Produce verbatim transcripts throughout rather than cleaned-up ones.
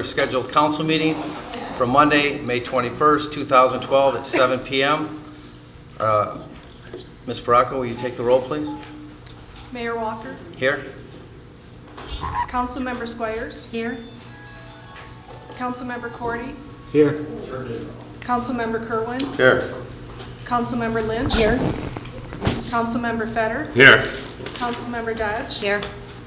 scheduled council meeting for Monday, May twenty-first, two thousand twelve at seven p m Uh, Miz Baraka, will you take the roll, please? Mayor Walker. Here. Councilmember Squires. Here. Councilmember Cordy. Here. Councilmember Kerwin. Here. Councilmember Lynch. Here. Councilmember Fetter. Here. Councilmember Dodge. Here.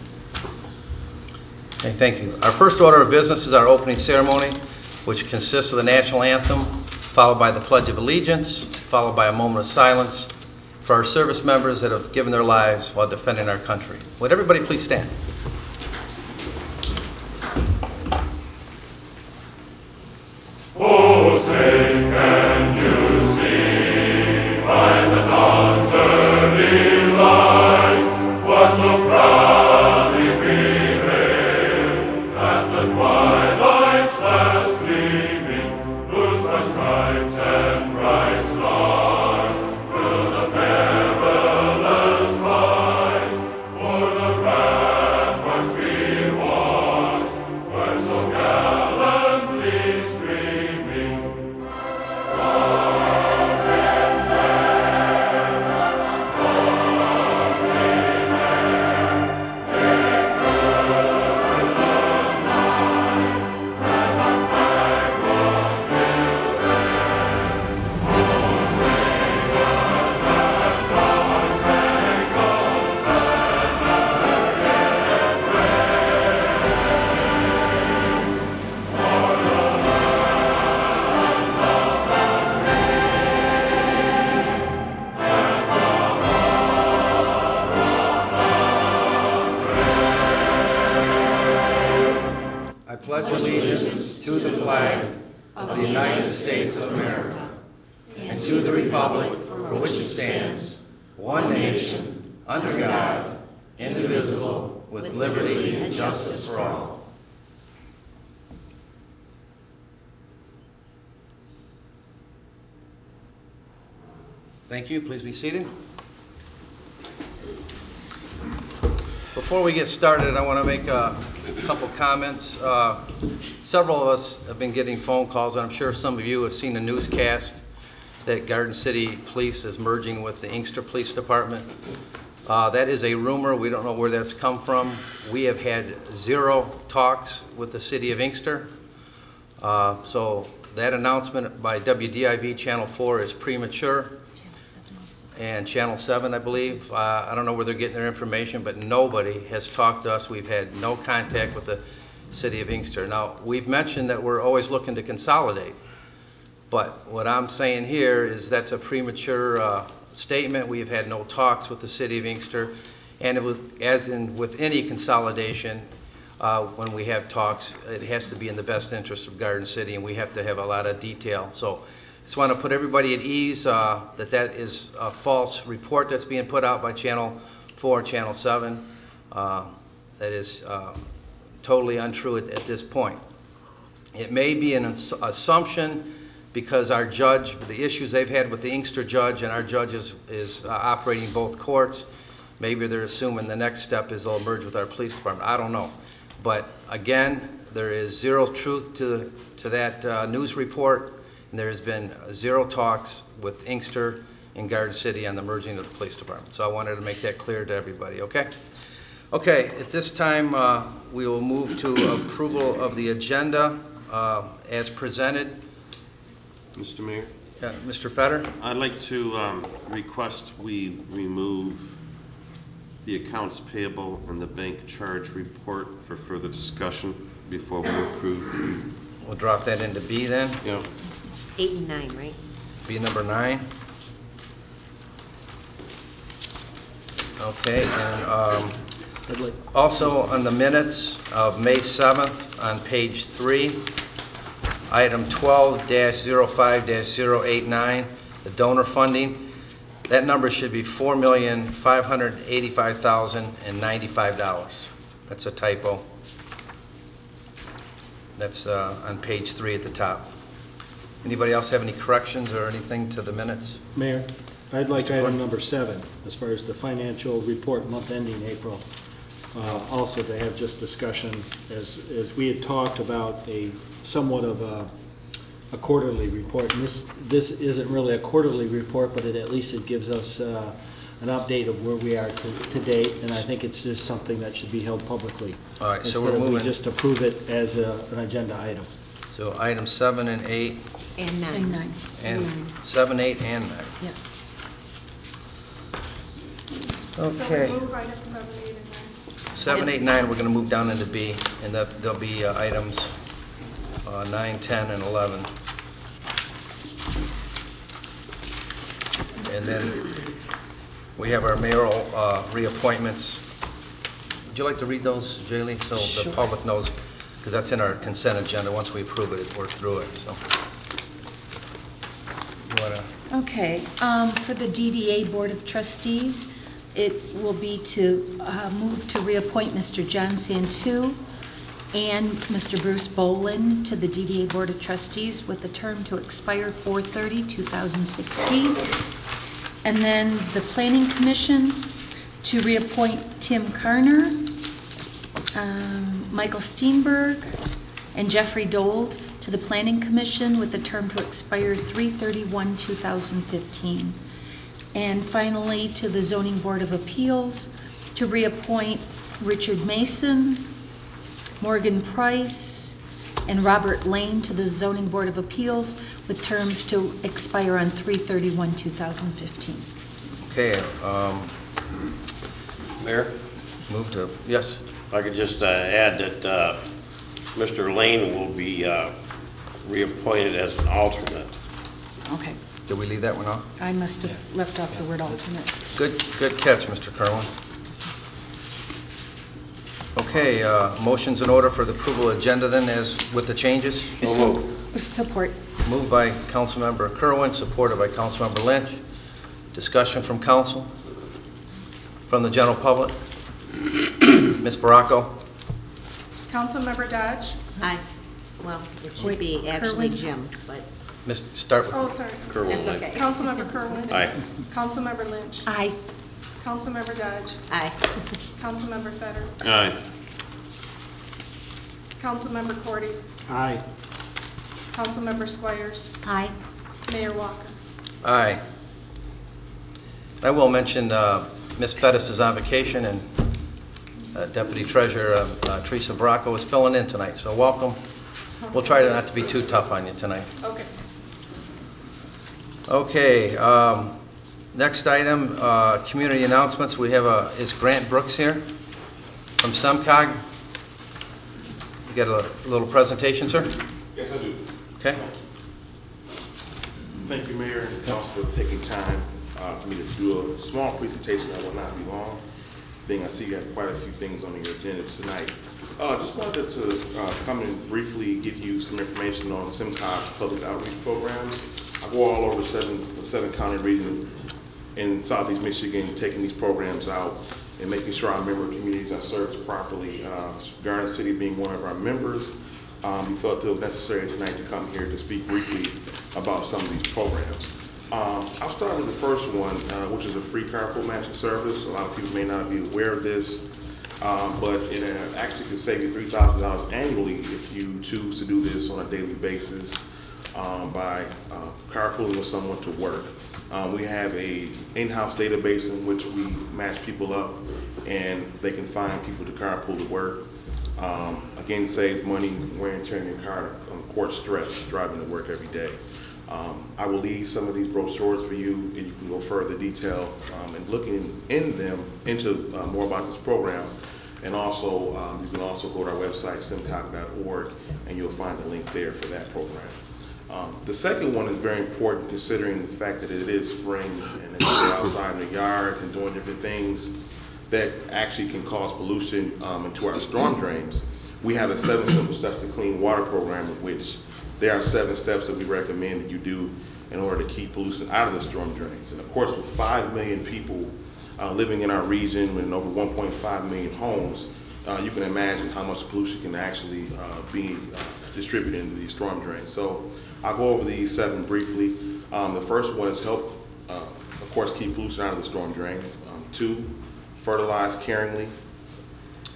Okay, thank you. Our first order of business is our opening ceremony, which consists of the national anthem, followed by the Pledge of Allegiance, followed by a moment of silence for our service members that have given their lives while defending our country. Would everybody please stand? Oh, say can you see by the dawn's early light what so proudly we hailed at the twilight's last gleaming, whose bright stripes and bright stars through the perilous fight o'er the ramparts we watched were so gallantly streaming. I pledge allegiance to the flag of the United States of America and to the republic for which it stands, one nation, under God, indivisible, with liberty and justice for all. Thank you. Please be seated. Before we get started, I want to make a couple comments. Uh, several of us have been getting phone calls, and I'm sure some of you have seen a newscast that Garden City Police is merging with the Inkster Police Department. Uh, that is a rumor. We don't know where that's come from. We have had zero talks with the city of Inkster. Uh, so that announcement by W D I V Channel four is premature. And Channel seven, I believe. Uh, I don't know where they're getting their information, but nobody has talked to us. We've had no contact with the city of Inkster. Now, we've mentioned that we're always looking to consolidate, but what I'm saying here is that's a premature uh, statement. We've had no talks with the city of Inkster, and it was, as in with any consolidation, uh, when we have talks, it has to be in the best interest of Garden City, and we have to have a lot of detail. So. Just want to put everybody at ease uh, that that is a false report that's being put out by Channel four and Channel seven. Uh, that is uh, totally untrue at, at this point. It may be an ass assumption because our judge, the issues they've had with the Inkster judge, and our judge is, is uh, operating both courts. Maybe they're assuming the next step is they'll merge with our police department. I don't know. But again, there is zero truth to, to that uh, news report. And there has been zero talks with Inkster and Garden City on the merging of the police department. So I wanted to make that clear to everybody, okay? Okay, at this time, uh, we will move to approval of the agenda uh, as presented. Mister Mayor? Uh, Mister Fetter? I'd like to um, request we remove the accounts payable and the bank charge report for further discussion before we approve. We'll drop that into B then. Yeah. Eight and nine, right? B number nine. Okay, and um, I'd like, also on the minutes of May seventh on page three, item twelve dash zero five dash zero eight nine, the donor funding, that number should be four million five hundred eighty-five thousand ninety-five dollars. That's a typo. That's uh, on page three at the top. Anybody else have any corrections or anything to the minutes? Mayor, I'd like Mister item Clerk? number seven, as far as the financial report month ending April. uh, also to have just discussion, as, as we had talked about a somewhat of a, a quarterly report. And this, this isn't really a quarterly report, but it, at least it gives us uh, an update of where we are to, to date, and I think it's just something that should be held publicly. All right, so we're instead of we moving- just approve it as a, an agenda item. So item seven and eight, And nine. And nine. and seven, eight, and nine. Yes. So Okay. remove item seven, eight, and nine. Seven, eight, nine, we're going to move down into B, and that, there'll be uh, items uh, nine, ten, and eleven. And then we have our mayoral uh, reappointments. Would you like to read those, Jaylee, so the Sure. public knows? Because that's in our consent agenda. Once we approve it, we're through it, so. You wanna- Okay, um, for the D D A Board of Trustees, it will be to uh, move to reappoint Mister John Santu and Mister Bruce Bolin to the D D A Board of Trustees with a term to expire four thirty two thousand sixteen. And then the Planning Commission to reappoint Tim Carner, um, Michael Steenberg, and Jeffrey Dold to the Planning Commission with a term to expire three thirty-one two thousand fifteen. And finally, to the Zoning Board of Appeals to reappoint Richard Mason, Morgan Price, and Robert Lane to the Zoning Board of Appeals with terms to expire on three thirty-one two thousand fifteen. Okay, um, Mayor, move to, yes? if I could just uh, add that uh, Mister Lane will be uh, reappointed as an alternate. Okay, Did we leave that one off? I must have left off the word alternate. Good, good catch, Mister Kerwin. Okay, uh, motions in order for the approval agenda then, as with the changes? So moved. Support. Moved by Councilmember Kerwin, supported by Councilmember Lynch. Discussion from council? From the general public? Miz Baraco? Councilmember Dodge? Aye. Well, it should Wait, be actually Kerwin? Jim, but Miss, start with. Oh, sorry. Kerwin, that's aye. okay. Councilmember Kerwin? Aye. Councilmember Lynch? Aye. Councilmember Dodge? aye. Councilmember Fetter? Aye. Councilmember Cordy? Aye. Councilmember Squires? Aye. Mayor Walker? Aye. I will mention uh, Miss Bettis is on vacation, and uh, Deputy Treasurer uh, uh, Teresa Baraco is filling in tonight, so welcome. We'll try to not to be too tough on you tonight. Okay. Okay, um, next item, uh, community announcements. We have a, is Grant Brooks here from SEMCOG? You got a little presentation, sir? Yes, I do. Okay. Thank you, Mayor and Council, for taking time uh, for me to do a small presentation that will not be long. Being I see you have quite a few things on your agenda tonight. Uh, just wanted to uh, come and briefly give you some information on SEMCOG's public outreach programs. I go all over seven, seven county regions in Southeast Michigan, taking these programs out and making sure our member communities are served properly. Uh, Garden City being one of our members, um, we felt it was necessary tonight to come here to speak briefly about some of these programs. Um, I'll start with the first one, uh, which is a free carpool matching service. A lot of people may not be aware of this, um, but it uh, actually can save you three thousand dollars annually if you choose to do this on a daily basis um, by uh, carpooling with someone to work. Um, we have a in-house database in which we match people up and they can find people to carpool to work. Um, again, saves money, wear and tear in your car, um, court stress, driving to work every day. Um, I will leave some of these brochures for you, and you can go further detail um, and looking in them into uh, more about this program. And also, um, you can also go to our website, semcog dot org, and you'll find a link there for that program. Um, the second one is very important, considering the fact that it is spring and it's outside in the yards and doing different things that actually can cause pollution um, into our storm drains. We have a seven simple steps to clean water program, in which there are seven steps that we recommend that you do in order to keep pollution out of the storm drains. And of course, with five million people uh, living in our region and over one point five million homes, uh, you can imagine how much pollution can actually uh, be uh, distributed into these storm drains. So I'll go over these seven briefly. Um, the first one is help, uh, of course, keep pollution out of the storm drains. Um, two, fertilize caringly.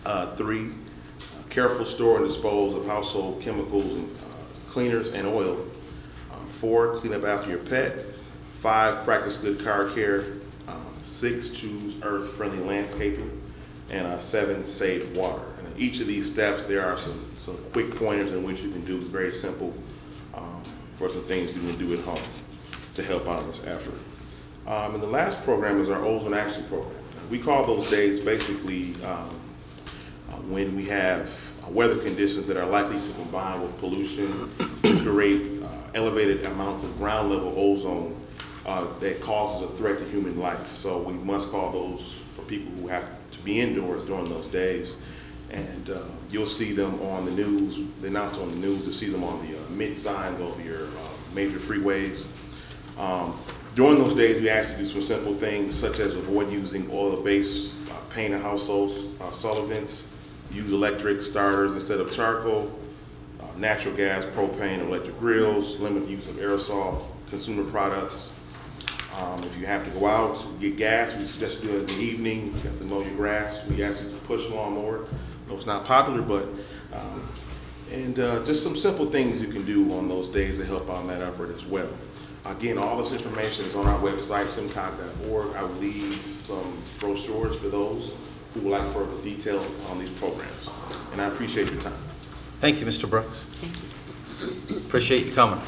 Uh, Three, uh, careful store and dispose of household chemicals and uh, cleaners and oil. Um, Four, clean up after your pet. Five, practice good car care. Um, Six, choose earth-friendly landscaping. And uh, seven, save water. And in each of these steps, there are some, some quick pointers in which you can do. It's very simple um, for some things you can do at home to help out in this effort. Um, and the last program is our Ozone Action Program. We call those days basically um, uh, when we have uh, weather conditions that are likely to combine with pollution to create uh, elevated amounts of ground level ozone uh, that causes a threat to human life. So we must call those for people who have to be indoors during those days. And uh, you'll see them on the news, they announce on the news, you'll see them on the uh, mid signs over your uh, major freeways. Um, during those days, we ask you to do some simple things such as avoid using oil-based uh, paint and household uh, solvents, use electric starters instead of charcoal, uh, natural gas, propane, electric grills, limit the use of aerosol consumer products. Um, if you have to go out, get gas, we suggest you do it in the evening. You have to mow your grass. We ask you to push lawnmower. I know it's not popular, but, um, and uh, just some simple things you can do on those days to help out in that effort as well. Again, all this information is on our website, simcock dot org. I will leave some brochures for those who would like further detail on these programs. And I appreciate your time. Thank you, Mister Brooks. Thank you. Appreciate you coming.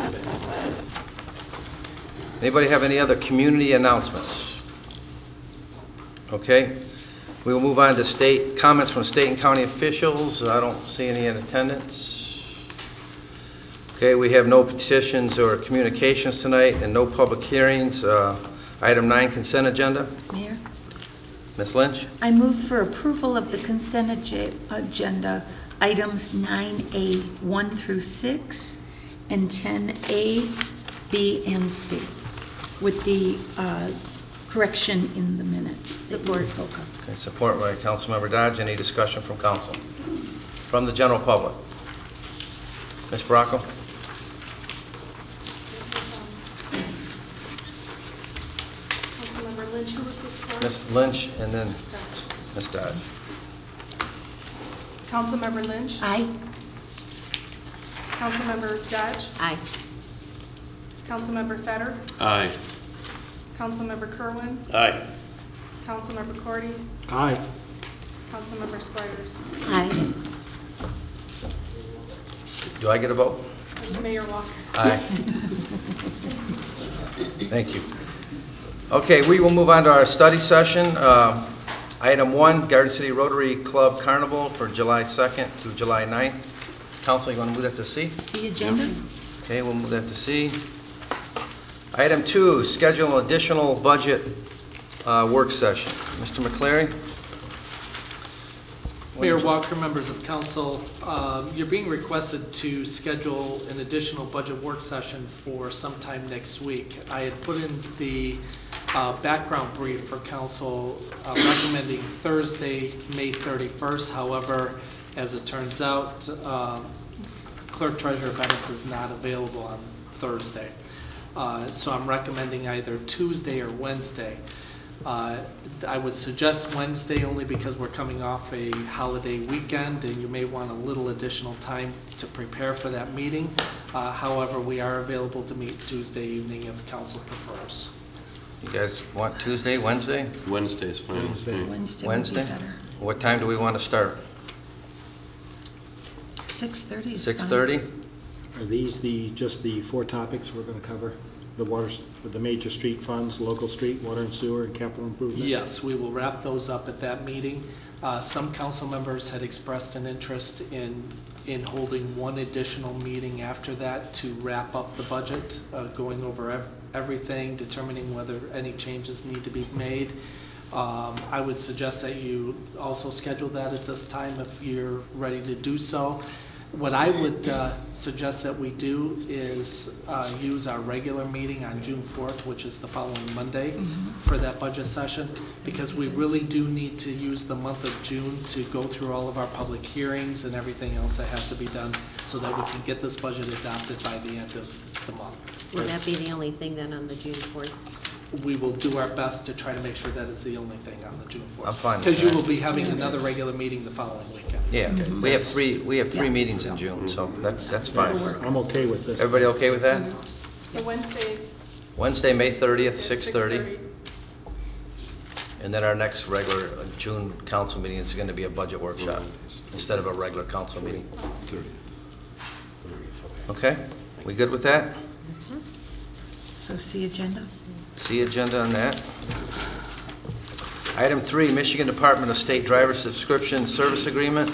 Anybody have any other community announcements? Okay. We will move on to state comments from state and county officials. I don't see any in attendance. Okay, we have no petitions or communications tonight and no public hearings. Uh, item nine, consent agenda. Mayor, Miz Lynch? I move for approval of the consent ag- agenda, items nine A, one through six, and ten A, B, and C, with the uh, correction in the minutes that you spoke of. Okay, support by Councilmember Dodge. Any discussion from council? From the general public? Miz Bracco? Councilmember Lynch, who was this for? Miz Lynch and then Dodge. Miz Dodge. Councilmember Lynch. Aye. Councilmember Dodge. Aye. Councilmember Fetter. Aye. Councilmember Kerwin. Aye. Councilmember Cordy. Aye. Councilmember Squires. Aye. Do I get a vote? Mayor Walker. Aye. Thank you. Okay, we will move on to our study session. Uh, Item one, Garden City Rotary Club Carnival for July second through July ninth. Council, you want to move that to C? See agenda? Okay, we'll move that to C. Item two, schedule an additional budget uh, work session. Mister McCleary? Mayor Walker, members of council, um, you're being requested to schedule an additional budget work session for sometime next week. I had put in the uh, background brief for council uh, recommending Thursday, May thirty-first. However, as it turns out, uh, Clerk Treasurer Bennis is not available on Thursday. Uh, so I'm recommending either Tuesday or Wednesday. Uh, I would suggest Wednesday only because we're coming off a holiday weekend and you may want a little additional time to prepare for that meeting. Uh, however, we are available to meet Tuesday evening if council prefers. You guys want Tuesday, Wednesday? Wednesday is fine. with me. Wednesday would be Wednesday? better. What time do we want to start? six thirty is fine. six thirty? Are these the, just the four topics we're going to cover? The water, s- the major street funds, local street, water and sewer, and capital improvement? Yes, we will wrap those up at that meeting. Uh, Some council members had expressed an interest in, in holding one additional meeting after that to wrap up the budget, uh, going over ev- everything, determining whether any changes need to be made. Um, I would suggest that you also schedule that at this time if you're ready to do so. What I would uh, suggest that we do is uh, use our regular meeting on June fourth, which is the following Monday, for that budget session, because we really do need to use the month of June to go through all of our public hearings and everything else that has to be done so that we can get this budget adopted by the end of the month. Will that be the only thing then on the June fourth? we will do our best to try to make sure that is the only thing on the June fourth. I'm fine with Because you that. will be having another regular meeting the following weekend. Yeah, we have three, we have three Yeah. meetings in June, so that, that's fine. I'm okay with this. Everybody okay with that? So Wednesday Wednesday, May thirtieth, at six thirty. And then our next regular uh, June council meeting is going to be a budget workshop instead of a regular council meeting. Okay, we good with that? So see agenda? See agenda on that. Item three, Michigan Department of State Driver Subscription Service Agreement.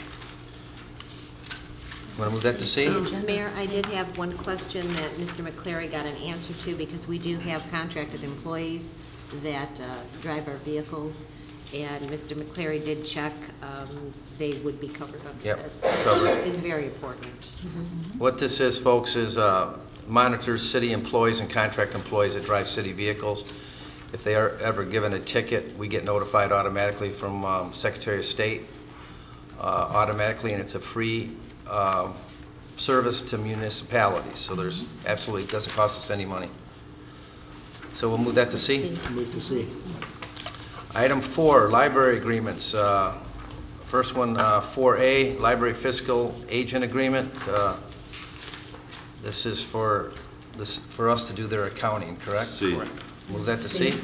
Want to move that to C? Mayor, I did have one question that Mister McCleary got an answer to, because we do have contracted employees that uh, drive our vehicles, and Mister McCleary did check, um, they would be covered under Yep, this. it's covered. It's very important. What this is, folks, is uh, monitors city employees and contract employees that drive city vehicles. If they are ever given a ticket, we get notified automatically from um, Secretary of State, uh, automatically, and it's a free uh, service to municipalities. So there's absolutely, doesn't cost us any money. So we'll move that to C. Move to C. Item four, library agreements. Uh, First one, uh, four A, library fiscal agent agreement. Uh, This is for this for us to do their accounting, correct? C. Move that to C.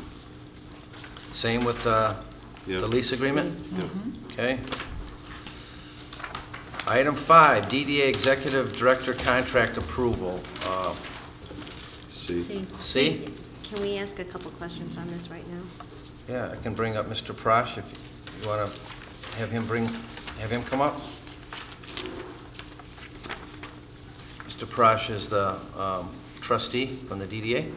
Same with uh, Yep. the lease agreement? Yep. Okay. Item five, D D A Executive Director Contract Approval. Uh, C. See. C? Can we ask a couple questions on this right now? Yeah, I can bring up Mister Prosh if you want to have him bring, have him come up. Mister Prosh is the um, trustee from the D D A.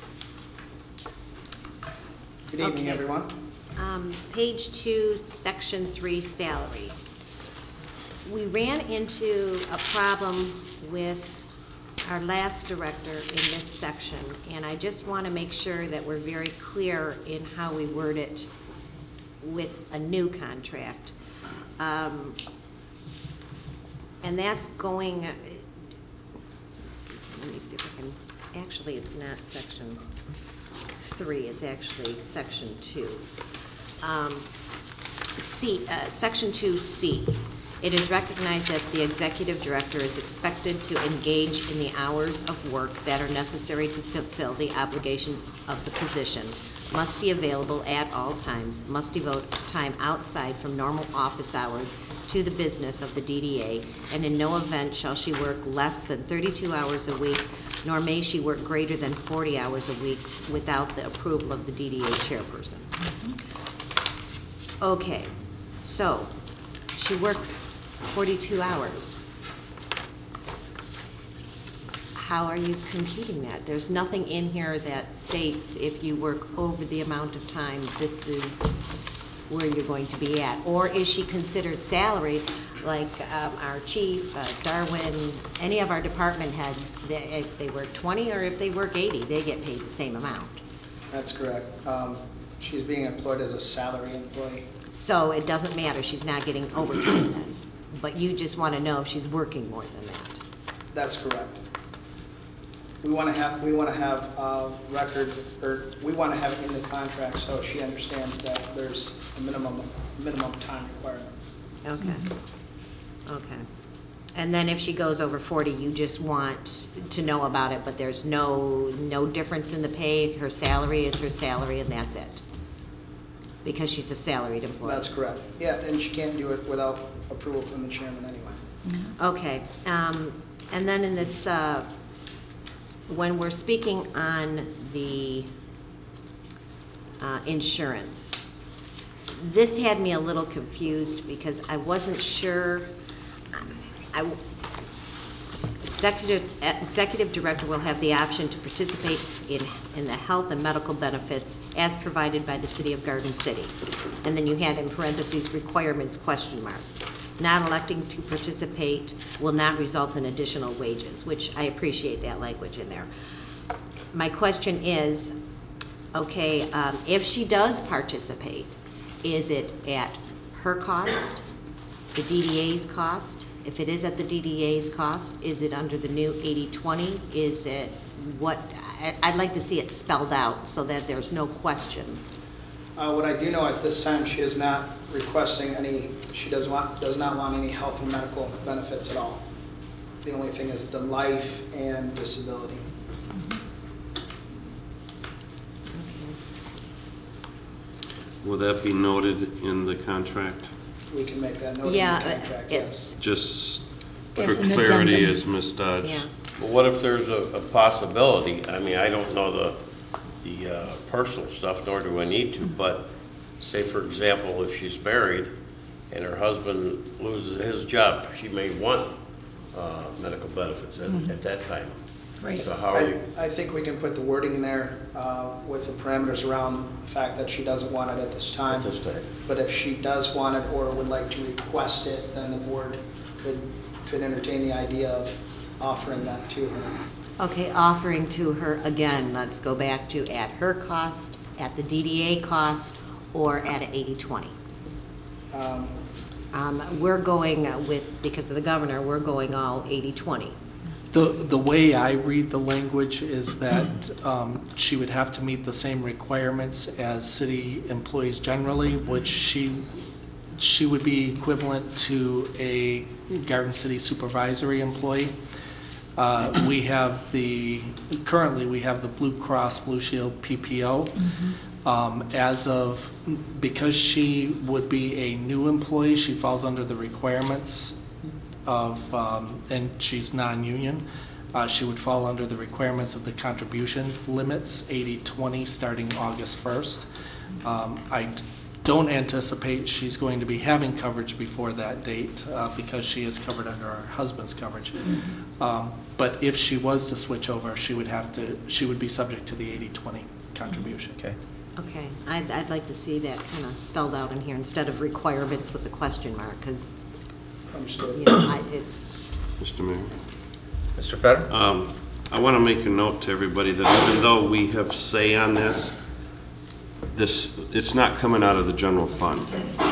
Good evening, Okay. everyone. Um, Page two, section three, salary. We ran into a problem with our last director in this section, and I just want to make sure that we're very clear in how we word it with a new contract. Um, And that's going, uh, let's see, let me see if I can, actually, it's not section three, it's actually section two. Um, C, uh, section two C. It is recognized that the executive director is expected to engage in the hours of work that are necessary to fulfill the obligations of the position, must be available at all times, must devote time outside from normal office hours to the business of the D D A, and in no event shall she work less than thirty-two hours a week, nor may she work greater than forty hours a week without the approval of the D D A chairperson. Okay, so she works forty-two hours. How are you computing that? There's nothing in here that states if you work over the amount of time, this is where you're going to be at. Or is she considered salaried, like um, our chief, uh, Darwin, any of our department heads, they, if they work twenty or if they work eighty, they get paid the same amount. That's correct. Um, She's being employed as a salary employee. So it doesn't matter, she's not getting overtime then. But you just want to know if she's working more than that. That's correct. We want to have, we want to have uh record, or we want to have it in the contract so she understands that there's a minimum, minimum time requirement. Okay, okay. And then if she goes over forty, you just want to know about it, but there's no, no difference in the pay? Her salary is her salary and that's it? Because she's a salaried employee? That's correct. Yeah, and she can't do it without approval from the chairman anyway. Okay, um, and then in this, uh, when we're speaking on the uh, insurance, this had me a little confused because I wasn't sure. I, executive, executive director will have the option to participate in, in the health and medical benefits as provided by the city of Garden City. And then you had in parentheses requirements question mark. Not electing to participate will not result in additional wages, which I appreciate that language in there. My question is, okay, um, if she does participate, is it at her cost, the D D A's cost? If it is at the D D A's cost, is it under the new eighty twenty? Is it what, I- I'd like to see it spelled out so that there's no question. Uh, What I do know at this time, she is not requesting any, she does want, does not want any health and medical benefits at all. The only thing is the life and disability. Will that be noted in the contract? We can make that note in the Yeah, contract, it's, yes. Just for As an clarity, addendum. as Miz Dodge. yeah. Well, what if there's a, a possibility, I mean, I don't know the, the uh, personal stuff, nor do I need to, but say, for example, if she's married and her husband loses his job, she may want uh, medical benefits at, at that time. Right. So how are I, you? I think we can put the wording in there uh, with the parameters around the fact that she doesn't want it at this time. At this time. But if she does want it or would like to request it, then the board could, could entertain the idea of offering that to her. Okay, offering to her, again, let's go back to at her cost, at the D D A cost, or at an eighty twenty. Um, Um, we're going uh, with, because of the governor, we're going all eighty twenty. The, the way I read the language is that um, she would have to meet the same requirements as city employees generally, which she, she would be equivalent to a Garden City supervisory employee. Uh, We have the, currently we have the Blue Cross Blue Shield P P O. Um, As of, because she would be a new employee, she falls under the requirements of, um, and she's non-union, uh, she would fall under the requirements of the contribution limits, eighty twenty, starting August first. Um, I d- don't anticipate she's going to be having coverage before that date, uh, because she is covered under her husband's coverage. Um, But if she was to switch over, she would have to, she would be subject to the eighty twenty contribution. Okay. Okay, I'd, I'd like to see that kind of spelled out in here instead of requirements with the question mark, because, Understood. you know, I, it's, Mister Mayor? Mister Fetter? Um, I want to make a note to everybody that even though we have say on this, this, it's not coming out of the general fund,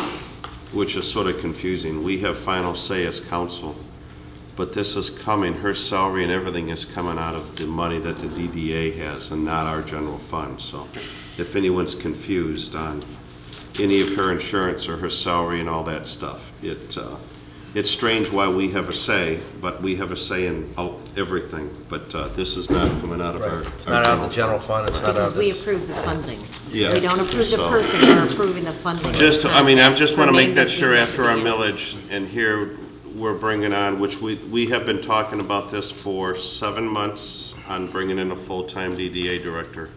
which is sort of confusing. We have final say as council, but this is coming, her salary and everything is coming out of the money that the D D A has and not our general fund. So if anyone's confused on any of her insurance or her salary and all that stuff, it, uh, it's strange why we have a say, but we have a say in out everything. But uh, this is not coming out of our. Right. It's our not out of the general fund, it's not out because of we this. approve the funding. Yeah, We don't approve the so- person, we're approving the funding. Just, I mean, I just want to make that Remain sure the same. after our millage, and here we're bringing on, which we, we have been talking about this for seven months on bringing in a full-time D D A director.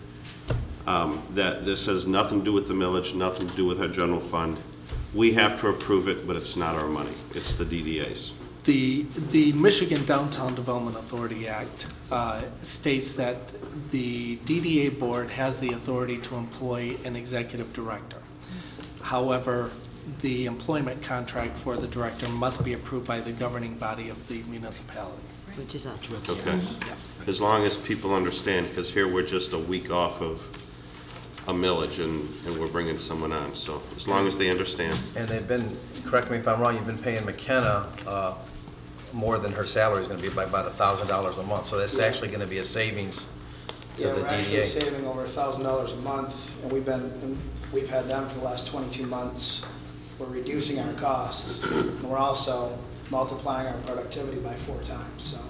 Um, that this has nothing to do with the millage, nothing to do with our general fund. We have to approve it, but it's not our money. It's the D D A's. The, the Michigan Downtown Development Authority Act uh, states that the D D A board has the authority to employ an executive director. However, the employment contract for the director must be approved by the governing body of the municipality. Which is us. Okay. As long as people understand, because here we're just a week off of a millage and, and we're bringing someone on. So as long as they understand. And they've been, correct me if I'm wrong, you've been paying McKenna uh, more than her salary is going to be by about a thousand dollars a month. So that's actually going to be a savings to Yeah, the we're D D actually A. saving over a thousand dollars a month, and we've been, and we've had them for the last twenty-two months. We're reducing our costs, and we're also multiplying our productivity by four times, so.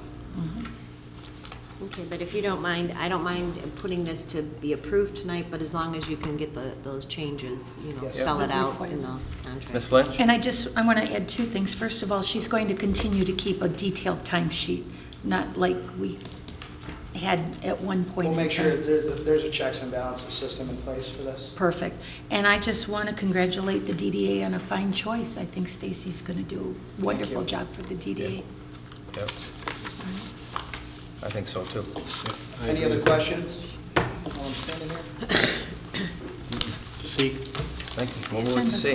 Okay, but if you don't mind, I don't mind putting this to be approved tonight, but as long as you can get the, those changes, you know, Yes. spell it Yeah. out in the contract. Miz Lynch? And I just, I want to add two things. First of all, she's going to continue to keep a detailed timesheet, not like we had at one point We'll in make sure time. there's a, there's a checks and balances system in place for this. Perfect. And I just want to congratulate the D D A on a fine choice. I think Stacy's going to do a wonderful you. job for the D D A. Yep. I think so too. Any other questions while I'm standing here? See, Thank you. We'll move to C.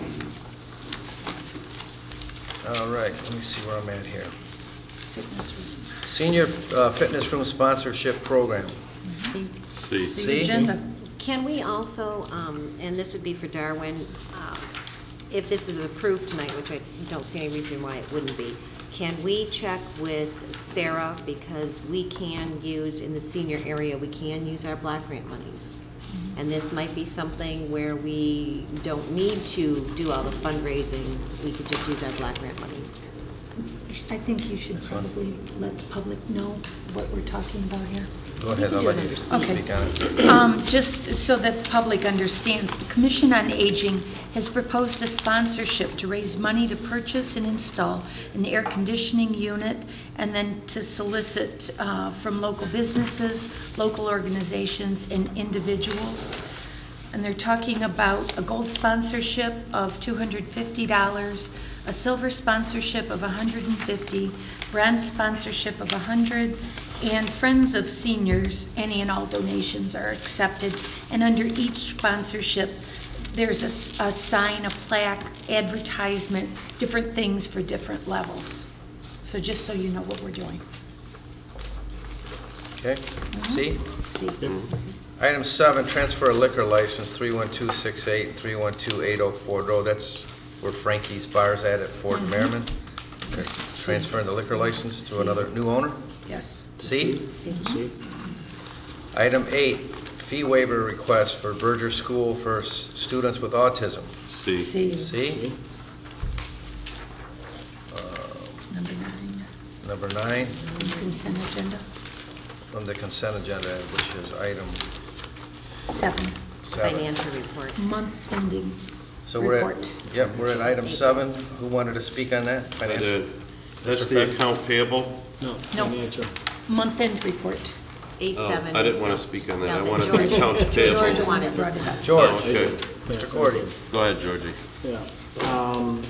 All right, let me see where I'm at here. Fitness room. Senior uh, Fitness Room Sponsorship Program. See? See. See See? agenda. Can we also, um, and this would be for Darwin, uh, if this is approved tonight, which I don't see any reason why it wouldn't be, can we check with Sarah, because we can use, in the senior area, we can use our block grant monies. And this might be something where we don't need to do all the fundraising, we could just use our block grant monies. I think you should probably let the public know what we're talking about here. Go ahead, I'll let you speak on it. Um, Just so that the public understands, the Commission on Aging has proposed a sponsorship to raise money to purchase and install an air conditioning unit, and then to solicit uh, from local businesses, local organizations, and individuals. And they're talking about a gold sponsorship of two hundred fifty dollars, a silver sponsorship of one hundred fifty dollars, bronze sponsorship of one hundred dollars, and Friends of Seniors, any and all donations are accepted. And under each sponsorship, there's a, s- a sign, a plaque, advertisement, different things for different levels. So just so you know what we're doing. Okay, C? See? Item seven, transfer a liquor license, three one two six eight and three one two eight oh Ford Road. That's where Frankie's Bar's at at Fort Merriman. They're transferring the liquor license to another new owner. Yes. C? See? Item eight, fee waiver request for Berger School for s- students with autism. See, See? C? Number nine, Number nine, consent agenda. from the consent agenda, which is item Seven, seven. Financial report. month ending So we're at, report. yep, we're at item seven. Who wanted to speak on that? I Financial. did. That's Mister the Fred? account payable? No, No. financial. Month end report. A Oh, seven. I didn't want to speak on that. No, I but wanted George- the accounts payable. George wanted this one. George, Oh, okay. Mister Cordy. Go ahead, Georgie. Yeah. Um,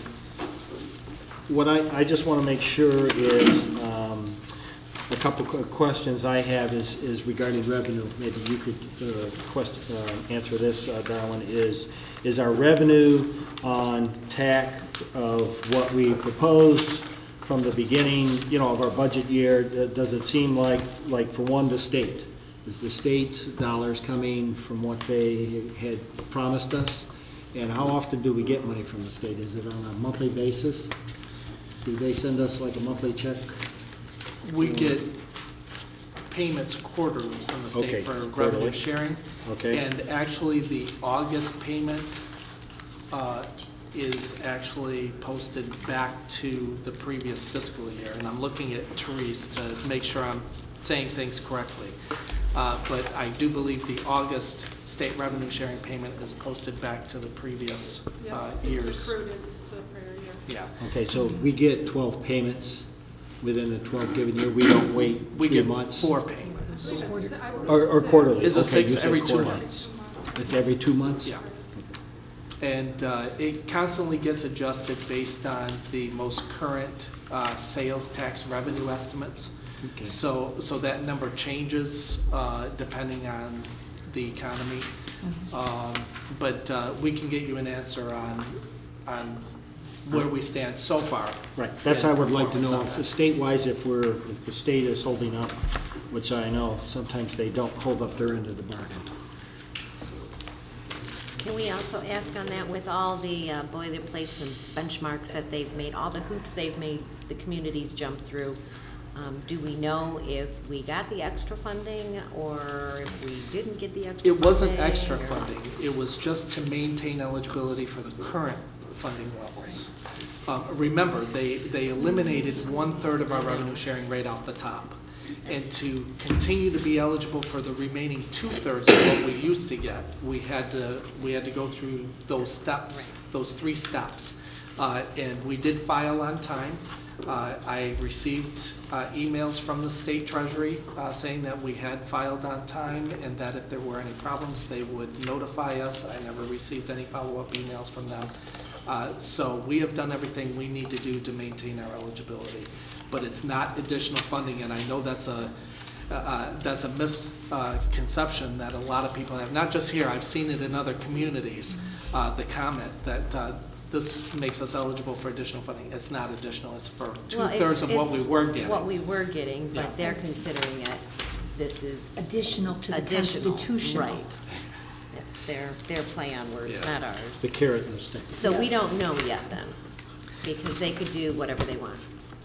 What I, I just want to make sure is, um, a couple of questions I have is, is regarding revenue. Maybe you could uh, quest, uh, answer this, uh, Darwin, is, is our revenue on T A C of what we proposed from the beginning, you know, of our budget year, uh, does it seem like, like for one, the state? Is the state dollars coming from what they had promised us? And how often do we get money from the state? Is it on a monthly basis? Do they send us like a monthly check? We get payments quarterly from the Okay, state for quarterly. revenue sharing. Okay. And actually, the August payment uh, is actually posted back to the previous fiscal year. And I'm looking at Therese to make sure I'm saying things correctly. Uh, But I do believe the August state revenue sharing payment is posted back to the previous uh, Yes, it's years. accrued to the prior year. Yeah. Okay, so we get twelve payments within the twelve given year, we don't wait We three get months? four I payments. believe it's- I believe Or- or it's quarterly. Is a Okay, six you said every two quarterly. months. It's every two months? Yeah. And uh, it constantly gets adjusted based on the most current uh, sales tax revenue estimates. Okay. So, so that number changes uh, depending on the economy. Um, But uh, we can get you an answer on, on where we stand so far. Right, that's in I would like to know, performance on if state-wise, if we're, if the state is holding up, which I know sometimes they don't hold up their end of the bargain. Can we also ask on that, with all the uh, boilerplates and benchmarks that they've made, all the hoops they've made, the communities jump through, um, do we know if we got the extra funding or if we didn't get the extra funding? It wasn't extra or- funding, it was just to maintain eligibility for the current funding levels. Uh, Remember, they, they eliminated one-third of our revenue sharing rate off the top. And to continue to be eligible for the remaining two-thirds of what we used to get, we had to, we had to go through those steps, those three steps. Uh, And we did file on time. Uh, I received uh, emails from the state treasury uh, saying that we had filed on time and that if there were any problems, they would notify us. I never received any follow-up emails from them. Uh, So we have done everything we need to do to maintain our eligibility. But it's not additional funding, and I know that's a, uh, that's a misconception that a lot of people have, not just here, I've seen it in other communities, uh, the comment that uh, this makes us eligible for additional funding. It's not additional, it's for Well, it's- two-thirds of what we it's were getting. What we were getting, Yeah. but they're considering it, this is Additional to the additional. constitutional. Right. It's their, their play on words, Yeah. not ours. The carrot and the stick. So we Yes. don't know yet then, because they could do whatever they want.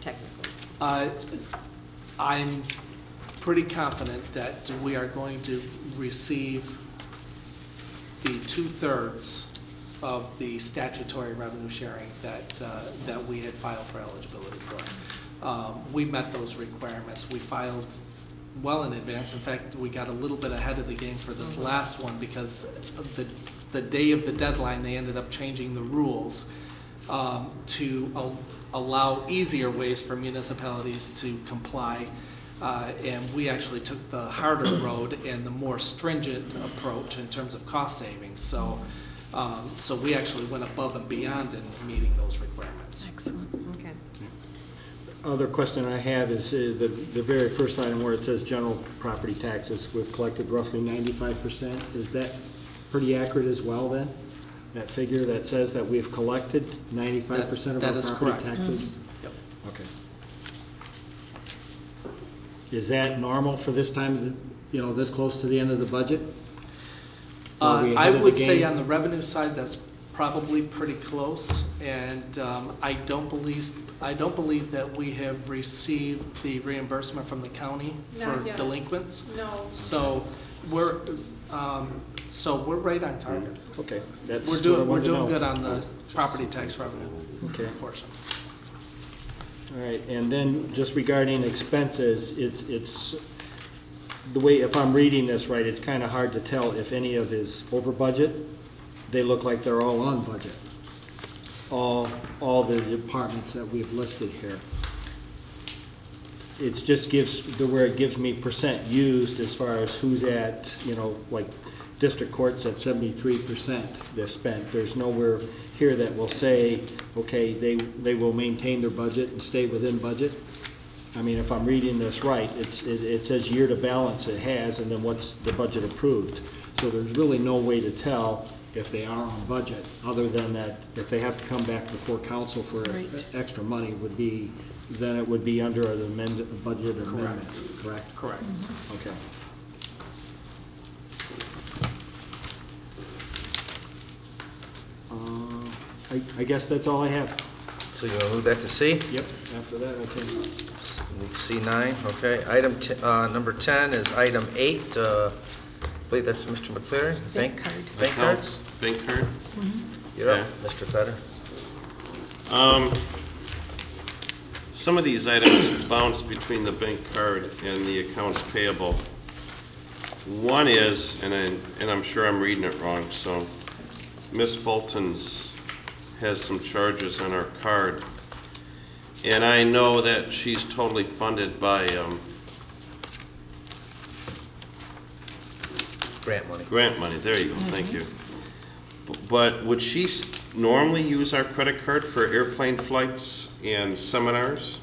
technically? Uh, I'm pretty confident that we are going to receive the two-thirds of the statutory revenue sharing that, uh, that we had filed for eligibility for. Um, We met those requirements. We filed well in advance. In fact, we got a little bit ahead of the game for this last one because of the, the day of the deadline, they ended up changing the rules um, to al- allow easier ways for municipalities to comply. Uh, and we actually took the harder road and the more stringent approach in terms of cost savings. So, um, so we actually went above and beyond in meeting those requirements. Excellent. Okay. Other question I have is uh, the, the very first item where it says general property taxes, we've collected roughly ninety-five percent. Is that pretty accurate as well then? That figure that says that we've collected ninety-five percent of That- our that is property correct. taxes? Yep. Okay. Is that normal for this time, you know, this close to the end of the budget? Are Uh, we I ahead of the would say game? on the revenue side, that's probably pretty close. And um, I don't believe, I don't believe that we have received the reimbursement from the county for Not yet. delinquents. No. So we're, um, so we're right on target. Okay, that's We're what I doing, we're wanted to doing know. good on the property tax revenue Okay. portion. All right, and then just regarding expenses, it's, it's, the way, if I'm reading this right, it's kind of hard to tell if any of is over budget. They look like they're all on budget. All, all the departments that we've listed here. It just gives, the where it gives me percent used as far as who's at, you know, like district court's at seventy-three percent they've spent. There's nowhere here that will say, okay, they, they will maintain their budget and stay within budget. I mean, if I'm reading this right, it's, it, it says year to balance it has, and then what's the budget approved. So there's really no way to tell if they are on budget, other than that if they have to come back before council for Right. extra money would be, then it would be under an amended budget amendment, correct? Correct. Okay. Uh, I, I guess that's all I have. So you want to move that to C? Yep, after that, okay. S- Move C nine, okay. Item, t- uh, number ten is item eight, uh, I believe that's Mister McCleary? Bank card. Bank cards? Bank card? You're up, Okay. Mister Fetter. Um, Some of these items bounce between the bank card and the accounts payable. One is, and I, and I'm sure I'm reading it wrong, so Miss Fulton's has some charges on our card. And I know that she's totally funded by, um, Grant money. grant money, there you go, thank you. B- But would she s- normally use our credit card for airplane flights and seminars?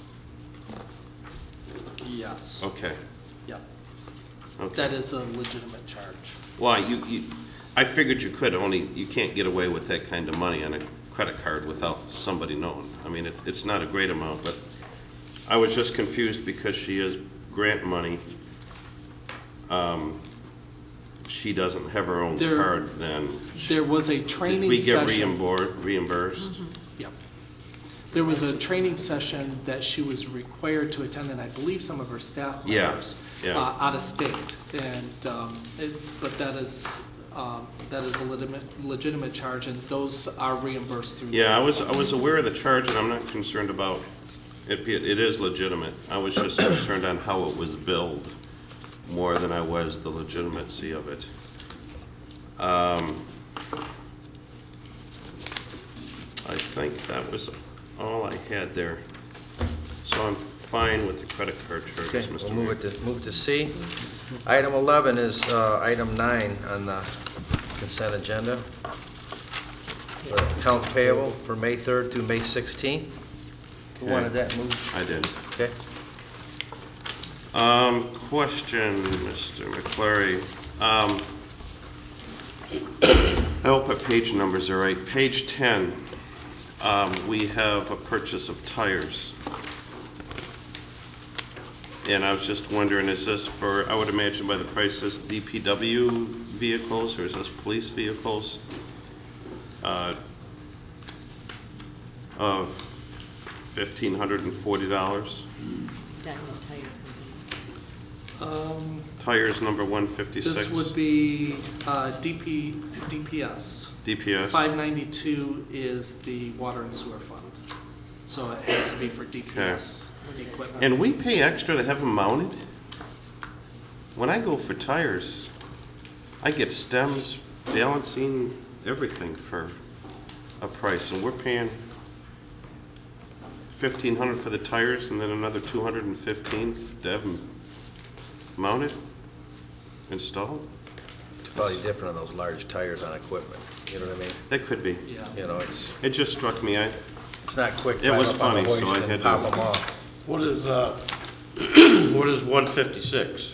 Yes. Okay, Yep. okay. That is a legitimate charge. Why, you, you, I figured you could only, you can't get away with that kind of money on a credit card without somebody knowing. I mean, it's, it's not a great amount, but I was just confused because she is grant money. Um, she doesn't have her own There- card, then. There was a Did training we get session. reimbor- reimbursed? Yep. There was a training session that she was required to attend, and I believe some of her staff Yeah, members yeah. uh, out of state. And, um, it, but that is, um, that is a legitimate, legitimate charge, and those are reimbursed through. Yeah, I was, I was aware of the charge, and I'm not concerned about, it, be- it is legitimate. I was just concerned on how it was billed more than I was the legitimacy of it. Um, I think that was all I had there. So I'm fine with the credit card charges, Okay, Mister we'll move Mayor. it to, move to C. Item eleven is, uh, item nine on the consent agenda. The accounts payable for May third through May sixteenth. Who Okay. wanted that moved? I did. Okay. Um, question, Mister McClary. Um, I hope my page numbers are right. Page ten, um, we have a purchase of tires. And I was just wondering, is this for, I would imagine by the price, this D P W vehicles, or is this police vehicles? Uh, Of fifteen hundred forty dollars. Daniel Tire Company. Um, Tires number one fifty-six. This would be uh, D P, D P S. D P S. five ninety-two is the water and sewer fund. So it has to be for D P S equipment. And we pay extra to have them mounted? When I go for tires, I get stems, balancing, everything for a price, and we're paying fifteen hundred for the tires and then another two hundred fifteen to have them mounted, installed? It's probably different on those large tires on equipment, you know what I mean? That could be. Yeah. You know, it's, It just struck me, I, it's not quick It climb was up on the funny, so hoist I and had pop to- them off. What is, uh, what is one fifty-six?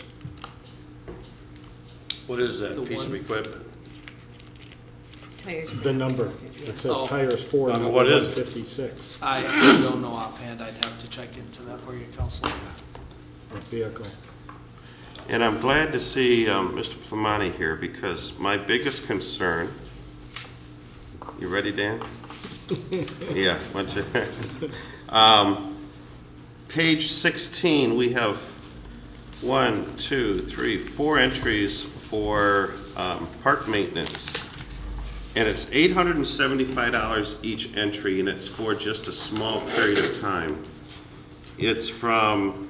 What is The that piece of one- equipment? Tires. The number, it says Oh. tires for Uh, number what is one it? fifty-six, I don't know offhand. I'd have to check into that for you, Counselor. a vehicle. and I'm glad to see um, Mister Plamani here because my biggest concern, you ready, Dan? Yeah, why don't you- um, page sixteen, we have one, two, three, four entries for um, park maintenance. And it's eight hundred seventy-five dollars each entry, and it's for just a small period of time. It's from,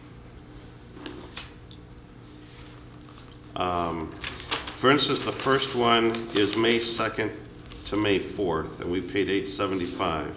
um, for instance, the first one is May second to May fourth, and we paid eight seventy-five.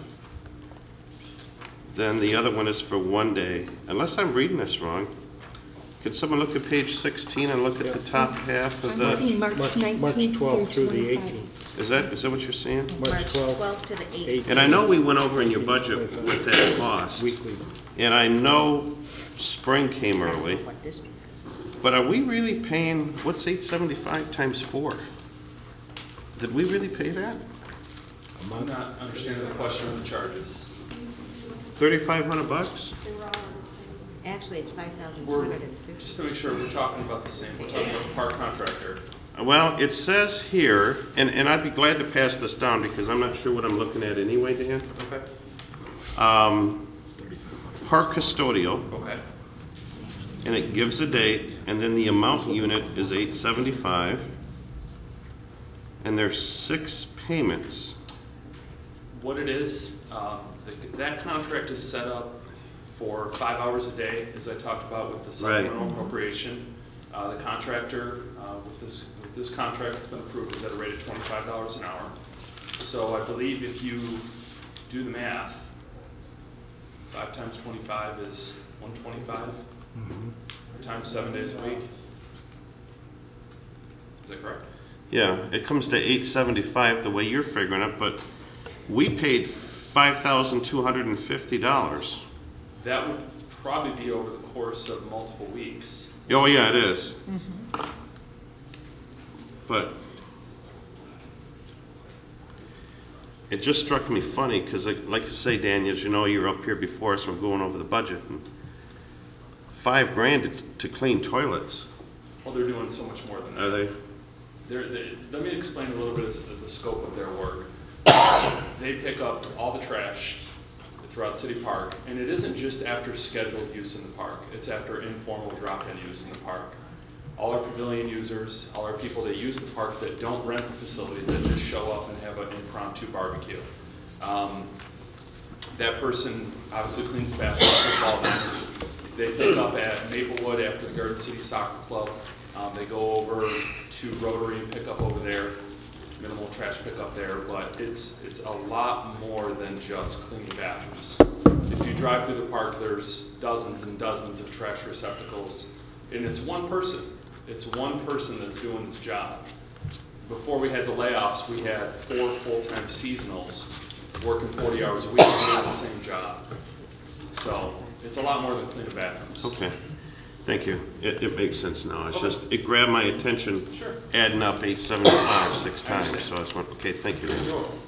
Then the other one is for one day, unless I'm reading this wrong. Could someone look at page sixteen and look at the top half of I'm the, seeing March March- nineteenth March twelfth through through the twenty-five. eighteenth. is that, is that what you're seeing? March twelfth. twelfth to the eighteenth. eighteenth. And I know we went over in your budget with that cost. Weekly. And I know spring came early, What this means. but are we really paying, what's eight seventy-five times four? Did we really pay that? I'm not understanding the question of the charges. Thirty-five hundred bucks? They were all on the same. Actually, it's five thousand two We're, hundred and fifty. just to make sure we're talking about the same, we're talking about the park contractor. Well, it says here, and, and I'd be glad to pass this down because I'm not sure what I'm looking at anyway, Dan. Okay. Um, park custodial, Okay. and it gives a date, and then the amount unit is eight seventy-five. And there's six payments. What it is, um, th- that contract is set up for five hours a day, as I talked about with the Right. supplemental appropriation. Uh, the contractor, uh, with this, with this contract that's been approved is at a rate of twenty-five dollars an hour. So I believe if you do the math, five times twenty-five is one twenty-five, times seven days a week. Is that correct? Yeah, it comes to eight seventy-five the way you're figuring it, but we paid five thousand two hundred fifty dollars. That would probably be over the course of multiple weeks. Oh, yeah, it is. But it just struck me funny, because like you say, Dan, as you know, you were up here before us, we're going over the budget. And five grand to, to clean toilets, Well, they're doing so much more than that. are they? They're, they, let me explain a little bit of the scope of their work. They pick up all the trash throughout City Park, and it isn't just after scheduled use in the park. It's after informal drop-in use in the park. All our pavilion users, all our people that use the park that don't rent the facilities, that just show up and have an impromptu barbecue. Um, that person obviously cleans the bathroom, football games. They pick up at Maplewood after the Garden City Soccer Club. Um, they go over to Rotary and pick up over there, minimal trash pickup there, but it's it's a lot more than just cleaning bathrooms. If you drive through the park, there's dozens and dozens of trash receptacles, and it's one person. It's one person that's doing this job. Before we had the layoffs, we had four full-time seasonals working forty hours a week doing the same job. So it's a lot more than cleaning bathrooms. Okay, thank you. It, it makes sense now. It's Okay. just, it grabbed my attention, Sure. adding up eight seventy-five six I times, understand. so I just went, okay, thank you.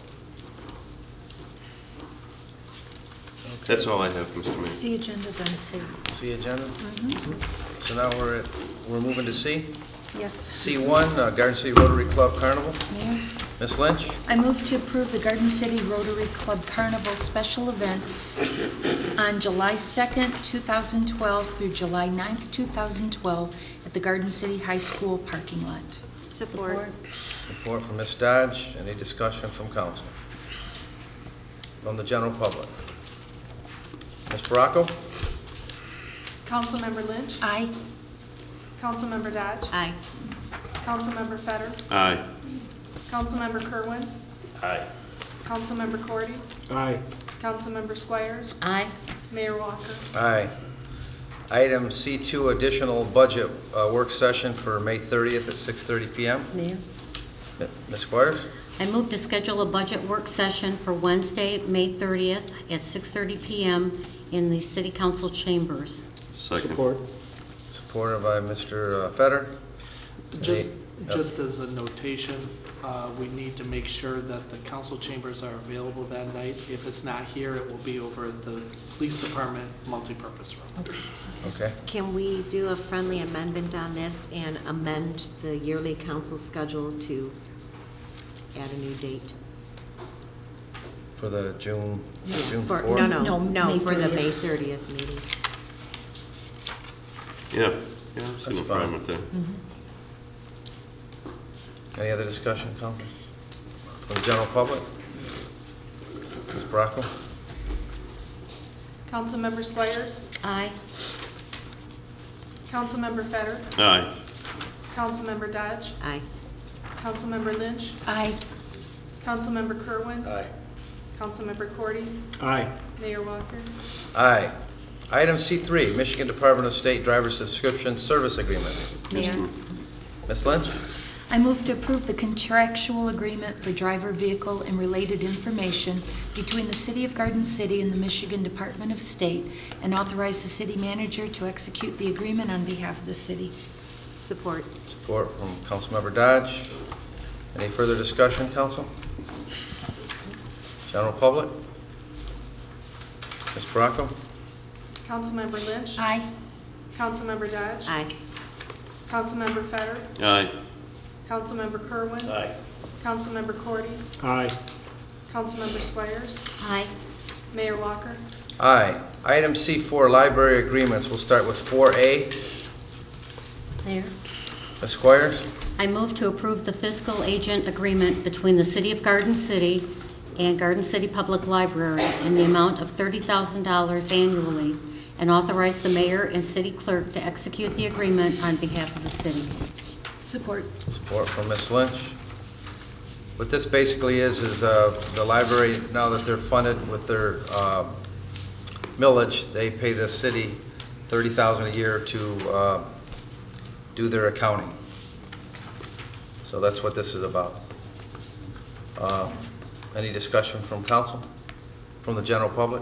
That's all I have, Mister Mayor. See agenda then, see. See agenda? So now we're at, we're moving to C. Yes. C one, uh, Garden City Rotary Club Carnival. Mayor? Miz Lynch? I move to approve the Garden City Rotary Club Carnival special event on July second, two thousand twelve through July ninth, two thousand twelve at the Garden City High School parking lot. Support. Support from Miz Dodge. Any discussion from council? From the general public? Miz Baraco? Councilmember Lynch? Aye. Councilmember Dodge? Aye. Councilmember Fetter? Aye. Councilmember Kerwin? Aye. Councilmember Cordy? Aye. Councilmember Squires? Aye. Mayor Walker? Aye. Item C two, additional budget uh, work session for May thirtieth at six thirty p m Mayor, Miz Squires? I move to schedule a budget work session for Wednesday, May thirtieth at six thirty p m in the City Council chambers. Second. Support. Supported by Mister Fetter. Just, Any- just as a notation, uh, we need to make sure that the council chambers are available that night. If it's not here, it will be over at the police department multipurpose room. Okay. Can we do a friendly amendment on this and amend the yearly council schedule to add a new date? For the June, June For- fourth? No, no, No, no, May for the thirtieth. May thirtieth meeting. Yeah, yeah, I see That's no problem fine. with that. Any other discussion, council? From the general public? Miz Baraco? Councilmember Squires? Aye. Councilmember Fetter? Aye. Councilmember Dodge? Aye. Councilmember Lynch? Aye. Councilmember Kerwin? Aye. Councilmember Cordy? Aye. Mayor Walker? Aye. Item C three, Michigan Department of State Driver Subscription Service Agreement. Mayor, Miz Lynch? I move to approve the contractual agreement for driver vehicle and related information between the City of Garden City and the Michigan Department of State and authorize the city manager to execute the agreement on behalf of the city. support. Support from Councilmember Dodge. Any further discussion, council? General public? Miz Baraco? Councilmember Lynch? Aye. Councilmember Dodge? Aye. Councilmember Fetter? Aye. Councilmember Kerwin? Aye. Councilmember Cordy? Aye. Councilmember Squires? Aye. Mayor Walker? Aye. Item C four, library agreements. We'll start with four A. Mayor, Miz Squires? I move to approve the fiscal agent agreement between the City of Garden City and Garden City Public Library in the amount of thirty thousand dollars annually and authorize the mayor and city clerk to execute the agreement on behalf of the city. Support. Support from Miz Lynch. What this basically is, is uh, the library, now that they're funded with their uh, millage, they pay the city thirty thousand dollars a year to uh, do their accounting. So that's what this is about. Uh, Any discussion from council? From the general public?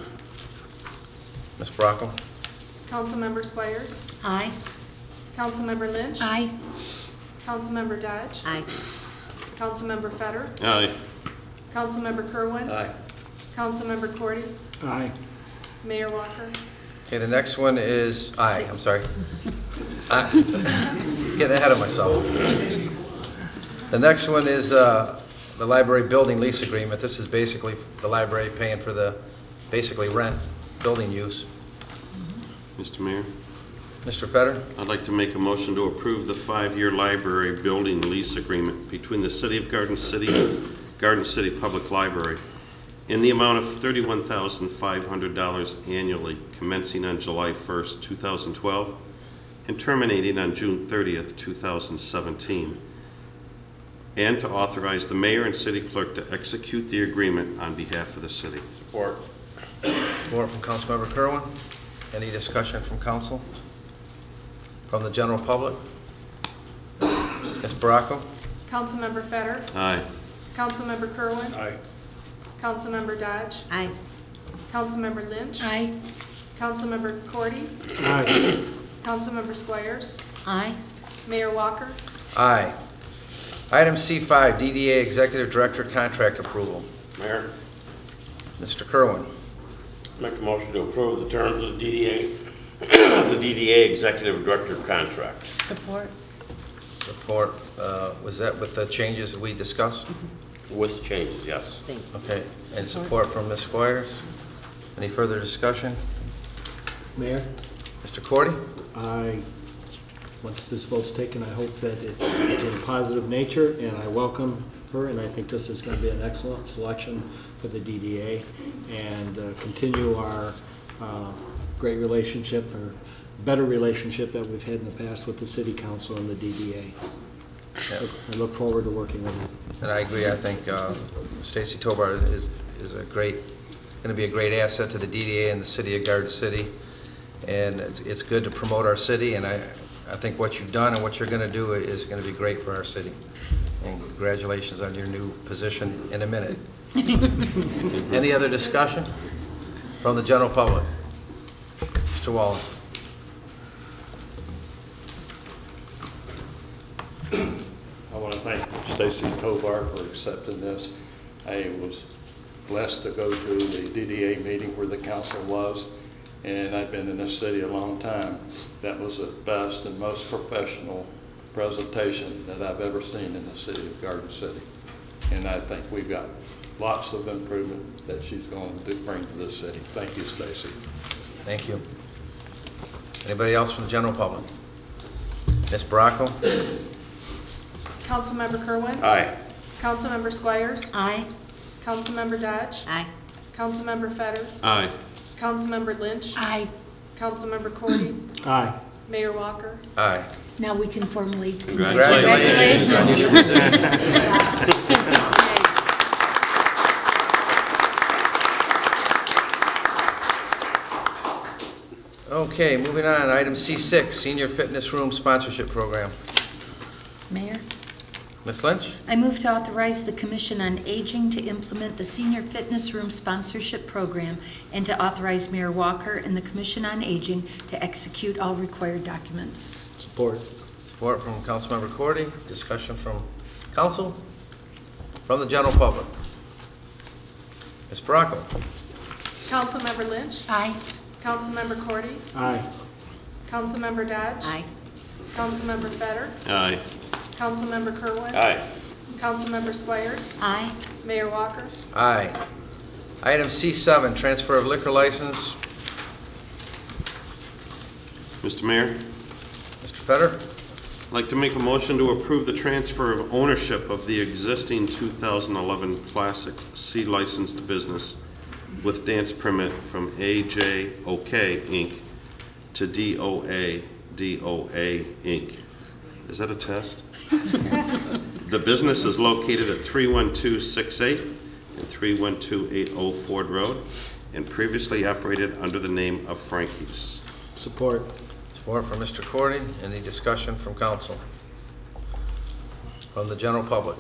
Miz Baraco? Councilmember Squires? Aye. Councilmember Lynch? Aye. Councilmember Dodge? Aye. Councilmember Fetter? Aye. Councilmember Kerwin? Aye. Councilmember Cordy? Aye. Mayor Walker? Okay, the next one is, aye, I'm sorry. I- Getting ahead of myself. The next one is uh, the library building lease agreement. This is basically the library paying for the, basically rent, building use. Mister Mayor, Mister Fetter? I'd like to make a motion to approve the five-year library building lease agreement between the City of Garden City and Garden City Public Library in the amount of thirty-one thousand five hundred dollars annually, commencing on July first, two thousand twelve, and terminating on June thirtieth, two thousand seventeen, and to authorize the mayor and city clerk to execute the agreement on behalf of the city. Support. Support from Councilmember Kerwin. Any discussion from council? From the general public? Miz Baraco? Councilmember Fetter? Aye. Councilmember Kerwin? Aye. Councilmember Dodge? Aye. Councilmember Lynch? Aye. Councilmember Cordy? Aye. Councilmember Squires? Aye. Mayor Walker? Aye. Item C five, D D A Executive Director Contract Approval. Mayor, Mister Kerwin. make a motion to approve the terms of the D D A, the D D A Executive Director contract. Support. Support. Uh, Was that with the changes that we discussed? With changes, yes. Thank you. Okay. And support from Miz Squires. Any further discussion? Mayor, Mister Cordy? I, once this vote's taken, I hope that it's it's in a positive nature, and I welcome her, and I think this is going to be an excellent selection for the D D A, and uh, continue our uh, great relationship, or better relationship that we've had in the past with the City Council and the D D A. Yeah. I look forward to working with you. And I agree. I think uh, Stacy Tobar is is a great, going to be a great asset to the D D A and the city of Garden City. And it's it's good to promote our city. And I I think what you've done and what you're going to do is going to be great for our city. And congratulations on your new position in a minute. Any other discussion from the general public? Mister Wallace. I want to thank Stacy Tovar for accepting this. I was blessed to go to the D D A meeting where the council was, and I've been in this city a long time. That was the best and most professional presentation that I've ever seen in the city of Garden City. And I think we've got lots of improvement that she's going to bring to this city. Thank you, Stacy. Thank you. Anybody else from the general public? Miz Bracco? Councilmember Kerwin. Aye. Councilmember Squires. Aye. Councilmember Dodge. Aye. Councilmember Fetter. Aye. Councilmember Lynch. Aye. Councilmember Cordy. Aye. Mayor Walker. Aye. Now we can formally. Congratulations on your new position. Okay, moving on. Item C six, Senior Fitness Room Sponsorship Program. Mayor, Miz Lynch? I move to authorize the Commission on Aging to implement the Senior Fitness Room Sponsorship Program and to authorize Mayor Walker and the Commission on Aging to execute all required documents. Support. Support from Councilmember Cordy. Discussion from council. From the general public. Miz Bracco? Councilmember Lynch. Aye. Councilmember Cordy. Aye. Councilmember Dodge. Aye. Councilmember Fetter. Aye. Councilmember Kerwin. Aye. Councilmember Squires. Aye. Mayor Walker. Aye. Item C seven, Transfer of Liquor License. Mister Mayor, Mister Fetter? I'd like to make a motion to approve the transfer of ownership of the existing two thousand eleven Classic C licensed business with dance permit from A J O K Incorporated to D O A D O A Incorporated. Is that a test? The business is located at three one two six eight and three one two eight zero Ford Road and previously operated under the name of Frankie's. Support. Support from Mister Cordy. Any discussion from council? From the general public?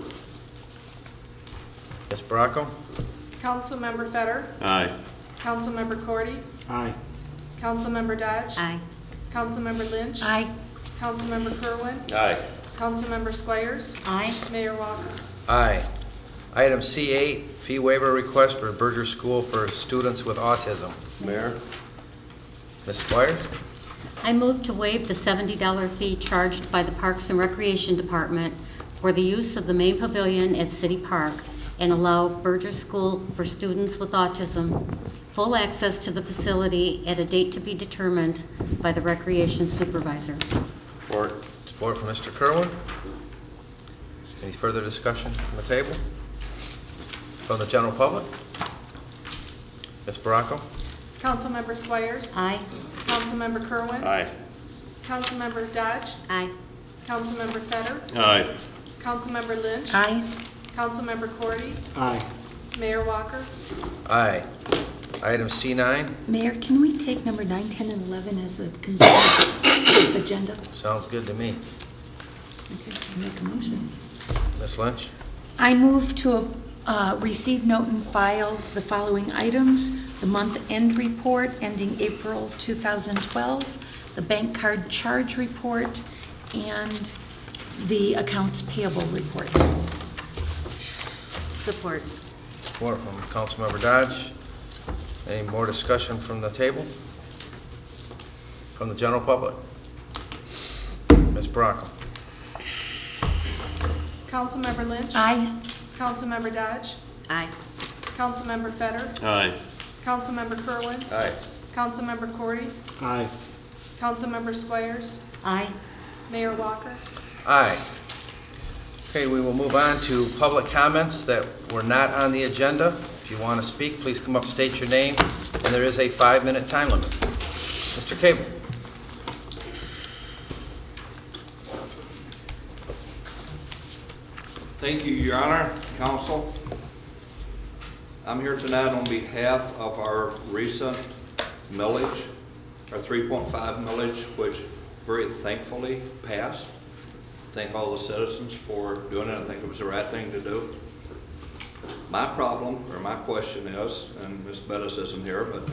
Miz Bracco? Councilmember Fetter. Aye. Councilmember Cordy. Aye. Councilmember Dodge. Aye. Councilmember Lynch. Aye. Councilmember Kerwin. Aye. Councilmember Squires. Aye. Mayor Walker. Aye. Item C eight, fee waiver request for Berger School for students with autism. Mayor? Miz Squires? I move to waive the seventy dollar fee charged by the Parks and Recreation Department for the use of the main pavilion at City Park and allow Berger School for students with autism full access to the facility at a date to be determined by the recreation supervisor. Support. Support from Mister Kerwin. Any further discussion from the table? From the general public? Miz Bracco? Councilmember Squires. Aye. Councilmember Kerwin. Aye. Councilmember Dodge. Aye. Councilmember Fetter. Aye. Councilmember Lynch. Aye. Councilmember Cordy. Aye. Mayor Walker. Aye. Item C nine, Mayor, can we take number nine, ten, and eleven as a consent agenda? sounds good to me. Okay, I'll make a motion. Miz Lynch? I move to uh, receive, note, and file the following items: the month-end report ending April two thousand twelve, the bank card charge report, and the accounts payable report. Support. Support from Councilmember Dodge. Any more discussion from the table? From the general public? Miz Bracco? Councilmember Lynch. Aye. Councilmember Dodge. Aye. Councilmember Fetter. Aye. Councilmember Kerwin. Aye. Councilmember Cordy. Aye. Councilmember Squires. Aye. Mayor Walker. Aye. Okay, we will move on to public comments that were not on the agenda. If you want to speak, please come up, state your name, and there is a five-minute time limit. Mister Cable. Thank you, Your Honor, Council. I'm here tonight on behalf of our recent millage, our three point five millage, which very thankfully passed. Thank all the citizens for doing it. I think it was the right thing to do. My problem, or my question is, and Miz Bettis isn't here, but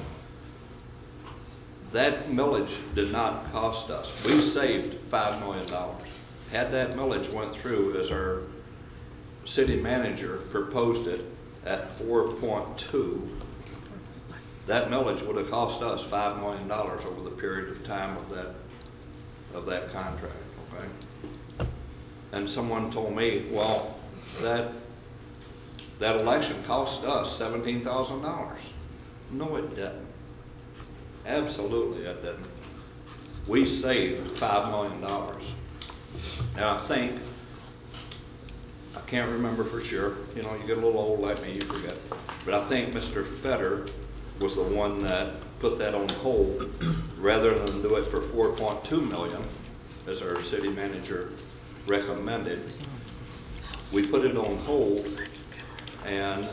that millage did not cost us. We saved five million dollars. Had that millage went through as our city manager proposed it at four point two, that millage would have cost us five million dollars over the period of time of that of that contract, okay? And someone told me, well, that that election cost us seventeen thousand dollars. No, it didn't. Absolutely it didn't. We saved five million dollars. And I think, I can't remember for sure, you know, you get a little old like me, you forget. But I think Mister Fetter was the one that put that on hold rather than do it for four point two million as our city manager recommended. We put it on hold and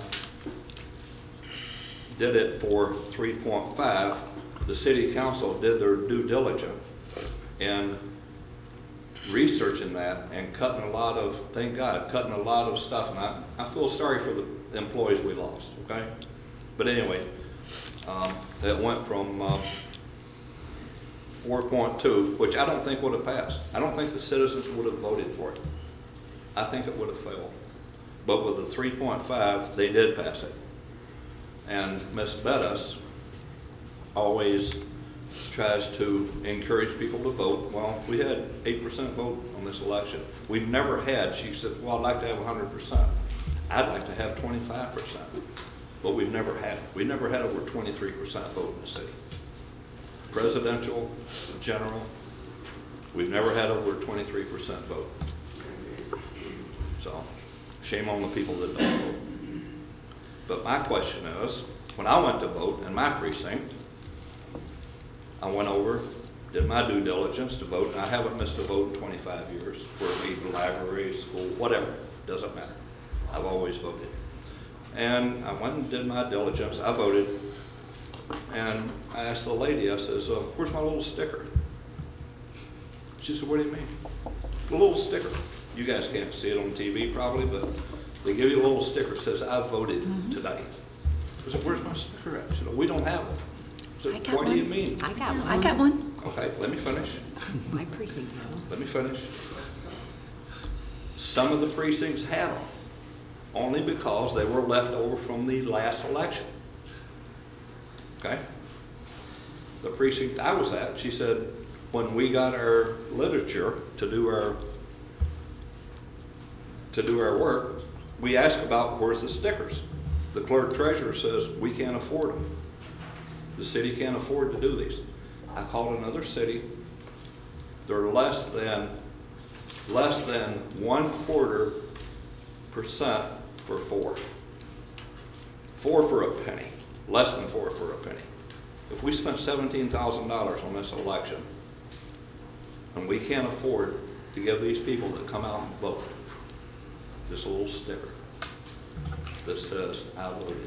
did it for three point five. The city council did their due diligence in researching that and cutting a lot of, thank God, cutting a lot of stuff. And I, I feel sorry for the employees we lost, okay? But anyway, um, it went from um, four point two, which I don't think would have passed. I don't think the citizens would have voted for it. I think it would have failed. But with the three point five, they did pass it. And Miz Bettis always tries to encourage people to vote. Well, we had eight percent vote on this election. We've never had, she said, well, I'd like to have one hundred percent. I'd like to have twenty-five percent. But we've never had it. We never had over twenty-three percent vote in the city. Presidential, general, we've never had over twenty-three percent vote. So, shame on the people that don't vote. But my question is, when I went to vote in my precinct, I went over, did my due diligence to vote, and I haven't missed a vote in twenty-five years, where it be the library, school, whatever, doesn't matter. I've always voted. And I went and did my diligence, I voted, and I asked the lady, I says, uh, where's my little sticker? She said, what do you mean? The little sticker. You guys can't see it on T V probably, but they give you a little sticker that says, I voted mm-hmm. today. I said, where's my sticker at? She said, we don't have one. I said, I got what one. do you mean? I got one. I got one. Okay, let me finish. My precinct. Let me finish. Some of the precincts had them, only because they were left over from the last election. Okay? The precinct I was at, she said, when we got our literature to do our to do our work, we asked about where's the stickers. The clerk treasurer says we can't afford them. The city can't afford to do these. I called another city. They're less than less than one quarter percent for four. Four for a penny. Less than four for a penny. If we spent seventeen thousand dollars on this election, and we can't afford to give these people that come out and vote just a little sticker that says, I voted.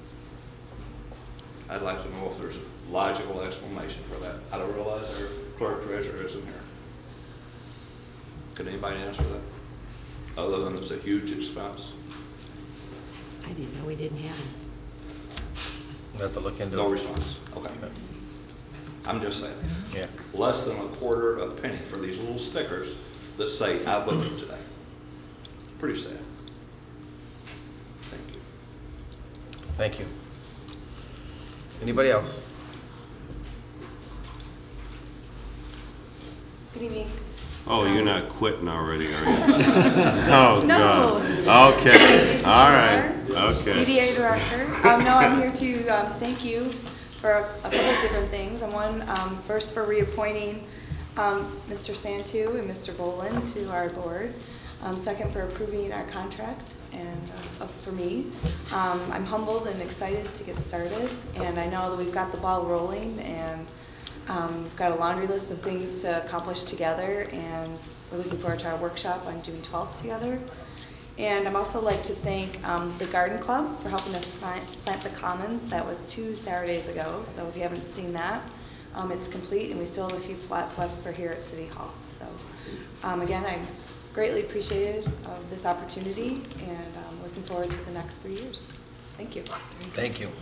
I'd like to know if there's a logical explanation for that. I don't realize our clerk treasurer isn't here. Can anybody answer that? Other than it's a huge expense? I didn't know we didn't have them. We'll have to look into it. No response. Okay. I'm just saying. Yeah. Less than a quarter of a penny for these little stickers that say, I voted today. Pretty sad. Thank you. Thank you. Anybody else? Good evening. Oh, you're not quitting already, are you? Oh, No. God. Okay, Stacy all right, Tovar, okay. D D A Director. Um, no, I'm here to um, thank you for a, a couple of different things. And one, um, first for reappointing um, Mister Santu and Mister Boland to our board. Um, second, for approving our contract and uh, for me. Um, I'm humbled and excited to get started, and I know that we've got the ball rolling, and um, we've got a laundry list of things to accomplish together, and we're looking forward to our workshop on June twelfth together. And I'd also like to thank um, the Garden Club for helping us plant, plant the commons. That was two Saturdays ago, so if you haven't seen that, um, it's complete, and we still have a few flats left for here at City Hall. So um, again, I'm greatly appreciated of this opportunity, and I'm looking forward to the next three years. Thank you. Thank you.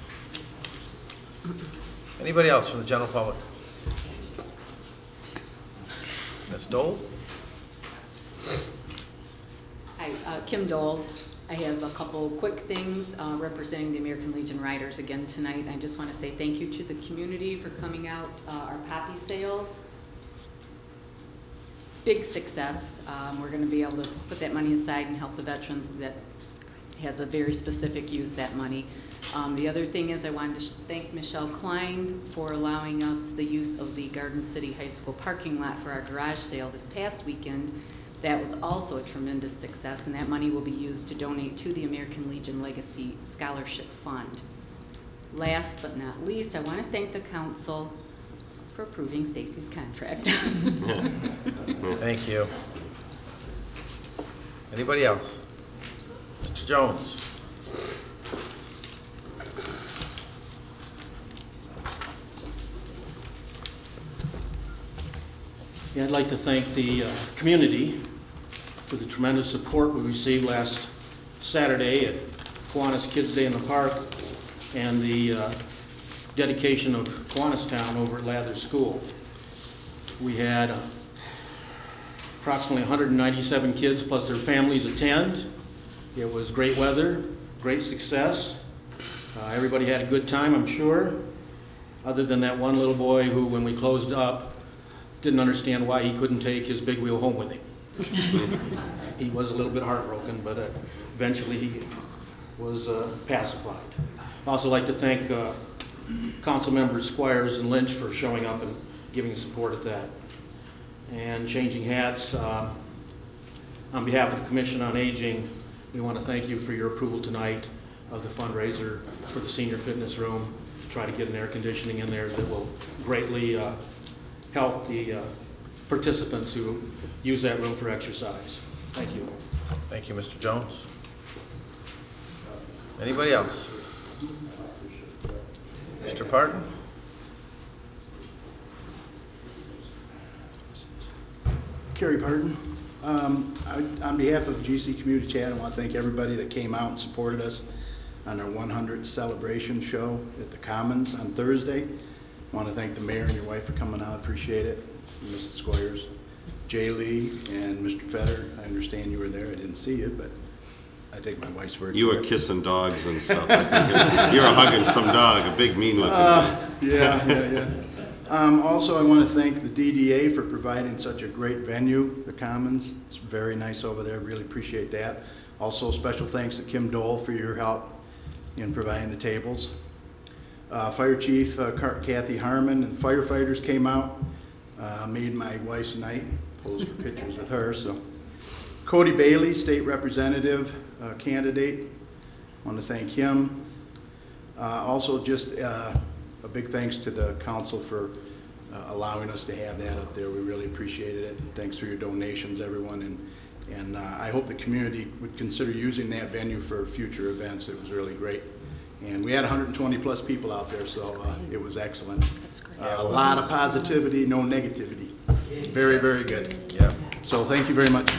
Anybody else from the general public? Miz Dole? Hi, uh, Kim Dold. I have a couple quick things uh, representing the American Legion Riders again tonight. I just want to say thank you to the community for coming out. Uh, our poppy sales, big success. Um, we're going to be able to put that money aside and help the veterans that has a very specific use, that money. Um, the other thing is I wanted to thank Michelle Klein for allowing us the use of the Garden City High School parking lot for our garage sale this past weekend. That was also a tremendous success, and that money will be used to donate to the American Legion Legacy Scholarship Fund. Last but not least, I want to thank the council for approving Stacy's contract. Thank you. Anybody else? Mister Jones? Yeah, I'd like to thank the uh, community for the tremendous support we received last Saturday at Kiwanis Kids Day in the Park and the uh, dedication of Kiwanis Town over at Lathers School. We had uh, approximately one hundred ninety-seven kids plus their families attend. It was great weather, great success. Uh, everybody had a good time, I'm sure, other than that one little boy who, when we closed up, didn't understand why he couldn't take his big wheel home with him. He was a little bit heartbroken, but uh, eventually he was uh, pacified. I'd also like to thank uh, Council Members Squires and Lynch for showing up and giving support at that. And changing hats, um, on behalf of the Commission on Aging, we want to thank you for your approval tonight of the fundraiser for the senior fitness room to try to get an air conditioning in there that will greatly uh, help the uh, participants who use that room for exercise. Thank you. Thank you, Mister Jones. Anybody else? Mister Parton? Kerry Parton. Um, I, on behalf of G C Community Chat, I want to thank everybody that came out and supported us on our one hundredth celebration show at the Commons on Thursday. I want to thank the mayor and your wife for coming out. Appreciate it. Missus Squires, Jay Lee, and Mister Fetter. I understand you were there. I didn't see you, but I take my wife's word You for were it. kissing dogs and stuff. I think. You were hugging some dog, a big mean looking Uh, dog. yeah, yeah, yeah. Um, also, I want to thank the D D A for providing such a great venue, the Commons. It's very nice over there. Really appreciate that. Also, special thanks to Kim Dole for your help in providing the tables. Uh, Fire Chief uh, Kathy Harmon and firefighters came out, uh, made my wife's night, posed for pictures with her. So, Cody Bailey, State Representative uh, candidate, I want to thank him. Uh, also, just uh, a big thanks to the council for uh, allowing us to have that up there. We really appreciated it. Thanks for your donations, everyone, and and uh, I hope the community would consider using that venue for future events. It was really great. And we had one hundred twenty plus people out there, so uh, it was excellent. That's great. Uh, a lot of positivity, no negativity. Very, very good. Yeah. So thank you very much.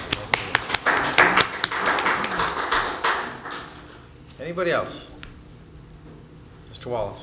Anybody else? Mister Wallace?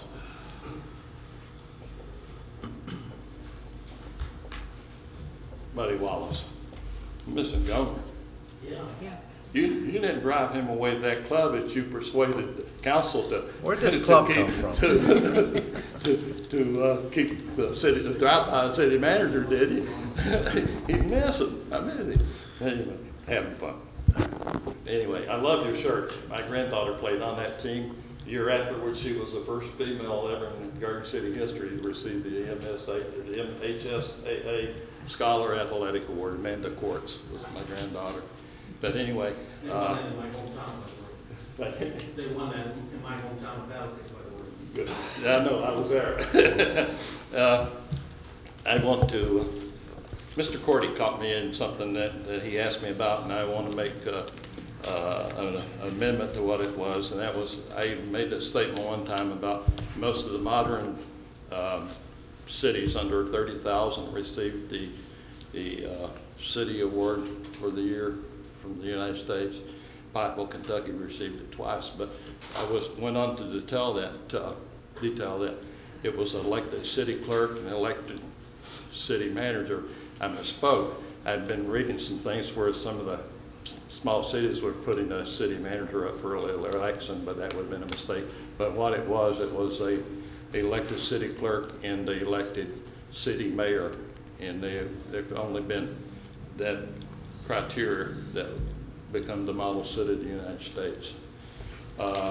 Buddy Wallace. Missing Gomer. Yeah. You, you didn't drive him away to that club that you persuaded the council to. Where'd this to club keep- come from? To, to, to uh, keep the city, the drive-by city manager, did he? He missed it. I miss him. Anyway, having fun. Anyway, I love your shirt. My granddaughter played on that team. The year afterwards, she was the first female ever in Garden City history to receive the M S A, the M H S A A Scholar Athletic Award. Amanda Quartz was my granddaughter. But anyway. They uh, won that in my hometown, by the way. They won that in my hometown of Battle Creek, by the way. Good. Yeah, I know, I was there. uh, I want to, Mister Cordy caught me in something that, that he asked me about, and I want to make uh, uh, an amendment to what it was, and that was, I made a statement one time about most of the modern um, cities under thirty thousand received the, the uh, city award for the year from the United States. Pikeville, Kentucky received it twice, but I was went on to detail that uh, detail that it was elected city clerk and elected city manager. I misspoke. I'd been reading some things where some of the s- small cities were putting a city manager up for election, but that would have been a mistake. But what it was, it was a elected city clerk and the elected city mayor, and they they've only been that criteria that become the model city of the United States. Uh,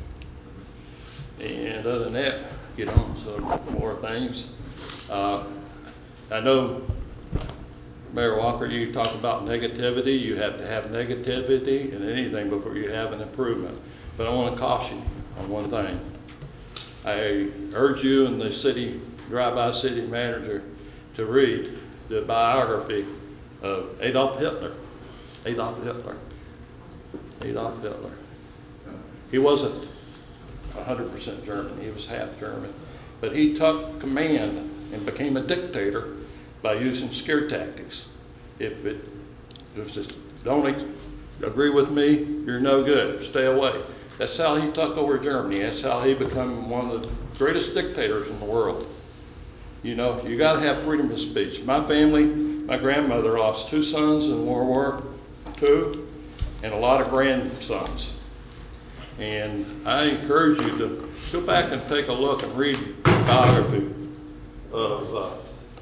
and other than that, get on some more things. Uh, I know, Mayor Walker, you talk about negativity. You have to have negativity in anything before you have an improvement. But I want to caution you on one thing. I urge you and the city, drive-by city manager to read the biography of Adolf Hitler. Adolf Hitler. Adolf Hitler. He wasn't one hundred percent German. He was half German. But he took command and became a dictator by using scare tactics. If it, if it don't agree with me, you're no good. Stay away. That's how he took over Germany. That's how he became one of the greatest dictators in the world. You know, you got to have freedom of speech. My family, my grandmother lost two sons in World War Two and a lot of grandsons. And I encourage you to go back and take a look and read the biography of, uh,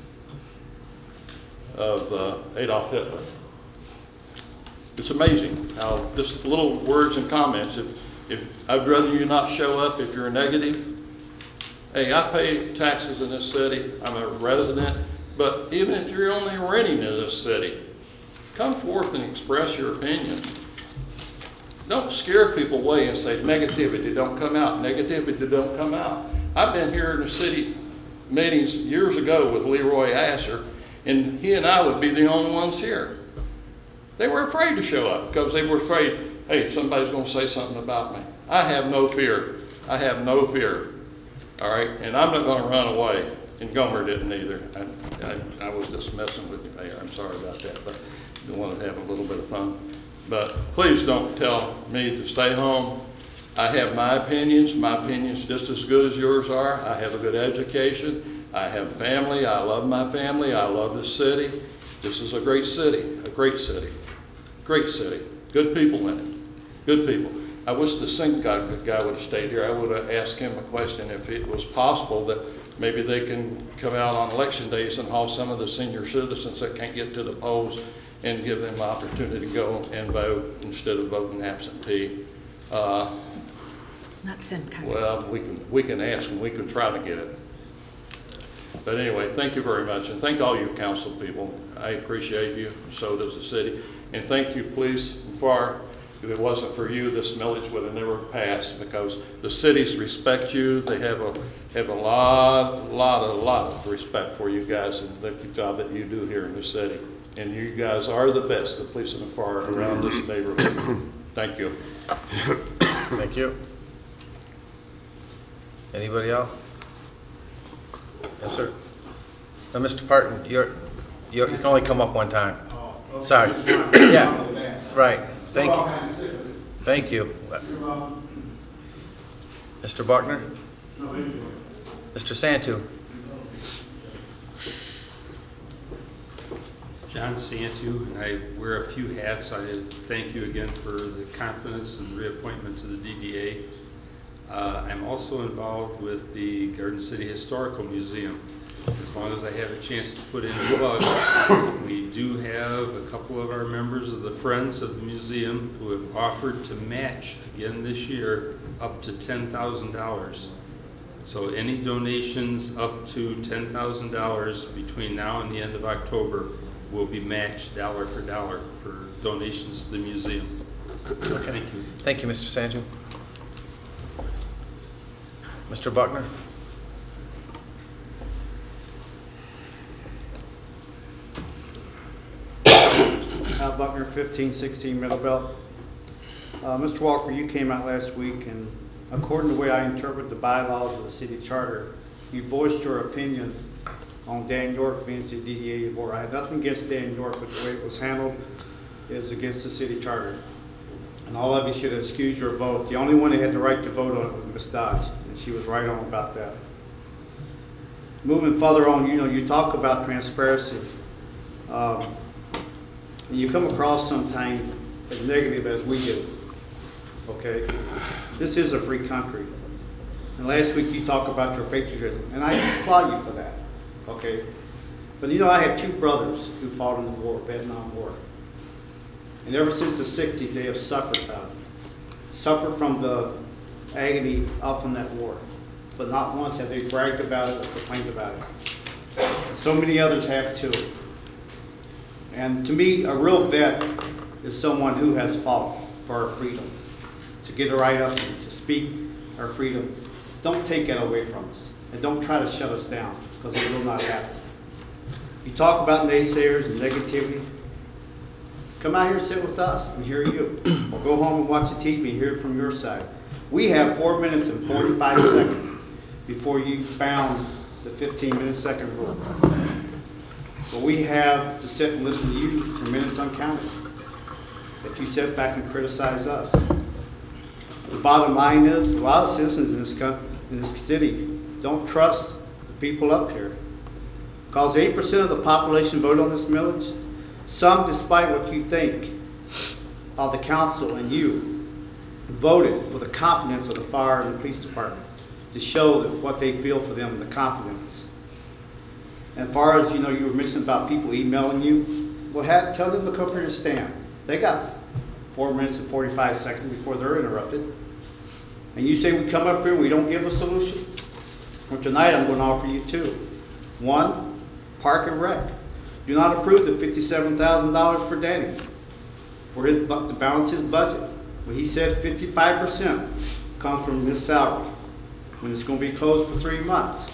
of uh, Adolf Hitler. It's amazing how just little words and comments, if, if I'd rather you not show up if you're negative. Hey, I pay taxes in this city. I'm a resident. But even if you're only renting in this city, come forth and express your opinions. Don't scare people away and say negativity don't come out, negativity don't come out. I've been here in the city meetings years ago with Leroy Asher, and he and I would be the only ones here. They were afraid to show up because they were afraid, hey, somebody's going to say something about me. I have no fear. I have no fear. All right, and I'm not going to run away. And Gomer didn't either. I, I, I was just messing with you, Mayor. I'm sorry about that, but I wanted to have a little bit of fun. But please don't tell me to stay home. I have my opinions. My opinions just as good as yours are. I have a good education. I have family. I love my family. I love this city. This is a great city, a great city, great city. Good people in it, good people. I wish the sink guy, guy would have stayed here. I would have asked him a question if it was possible that maybe they can come out on election days and haul some of the senior citizens that can't get to the polls and give them an opportunity to go and vote instead of voting absentee. Uh, Not Simcoe. well, we can we can ask and we can try to get it. But anyway, thank you very much, and thank all you council people. I appreciate you, and so does the city. And thank you, police and fire. If it wasn't for you, this millage would have never passed because the cities respect you. They have a have a lot, lot, a lot of respect for you guys and the job that you do here in the city. And you guys are the best, the police and the fire around this neighborhood. Thank you. Thank you. Anybody else? Yes, sir. Now, Mister Parton, you're, you're, you can only come up one time. Sorry. Yeah, right. Thank you. Thank you. Mister Buckner? Mister Santu? John Santu, and I wear a few hats. I thank you again for the confidence and reappointment to the D D A. Uh, I'm also involved with the Garden City Historical Museum. As long as I have a chance to put in a plug, we do have a couple of our members of the Friends of the Museum who have offered to match again this year up to ten thousand dollars. So any donations up to ten thousand dollars between now and the end of October will be matched dollar for dollar for donations to the museum. Okay. Thank you. Thank you, Mister Santu. Mister Buckner? Al Buckner, fifteen sixteen Middle Belt. Uh, Mister Walker, you came out last week, and according to the way I interpret the bylaws of the city charter, you voiced your opinion on Dan York being to D D A board. I had nothing against Dan York, but the way it was handled is against the city charter. And all of you should excuse your vote. The only one that had the right to vote on it was Miz Dodge, and she was right on about that. Moving further on, you know, you talk about transparency. Um, and you come across sometimes as negative as we do, okay? This is a free country. And last week you talked about your patriotism, and I applaud you for that, okay? But you know, I had two brothers who fought in the war, Vietnam War. And ever since the sixties, they have suffered from it. Suffered from the agony out from that war. But not once have they bragged about it or complained about it. And so many others have too. And to me, a real vet is someone who has fought for our freedom, to get a right up and to speak our freedom. Don't take that away from us, and don't try to shut us down, because it will not happen. You talk about naysayers and negativity. Come out here and sit with us and hear you, or go home and watch the T V and hear it from your side. We have four minutes and forty-five seconds before you found the fifteen minute second rule. But we have to sit and listen to you for minutes uncounted. If you sit back and criticize us. The bottom line is, a lot of citizens in this, in this city don't trust the people up here. Because eight percent of the population voted on this millage. Some, despite what you think of the council and you, voted for the confidence of the fire and the police department to show that what they feel for them, the confidence. And as far as, you know, you were mentioning about people emailing you, well, have, tell them to come here and stand. They got four minutes and forty-five seconds before they're interrupted. And you say we come up here and we don't give a solution? Well, tonight I'm going to offer you two. One, park and rec. Do not approve the fifty-seven thousand dollars for Danny, for his, to balance his budget. Well, he says fifty-five percent comes from his salary, when it's going to be closed for three months.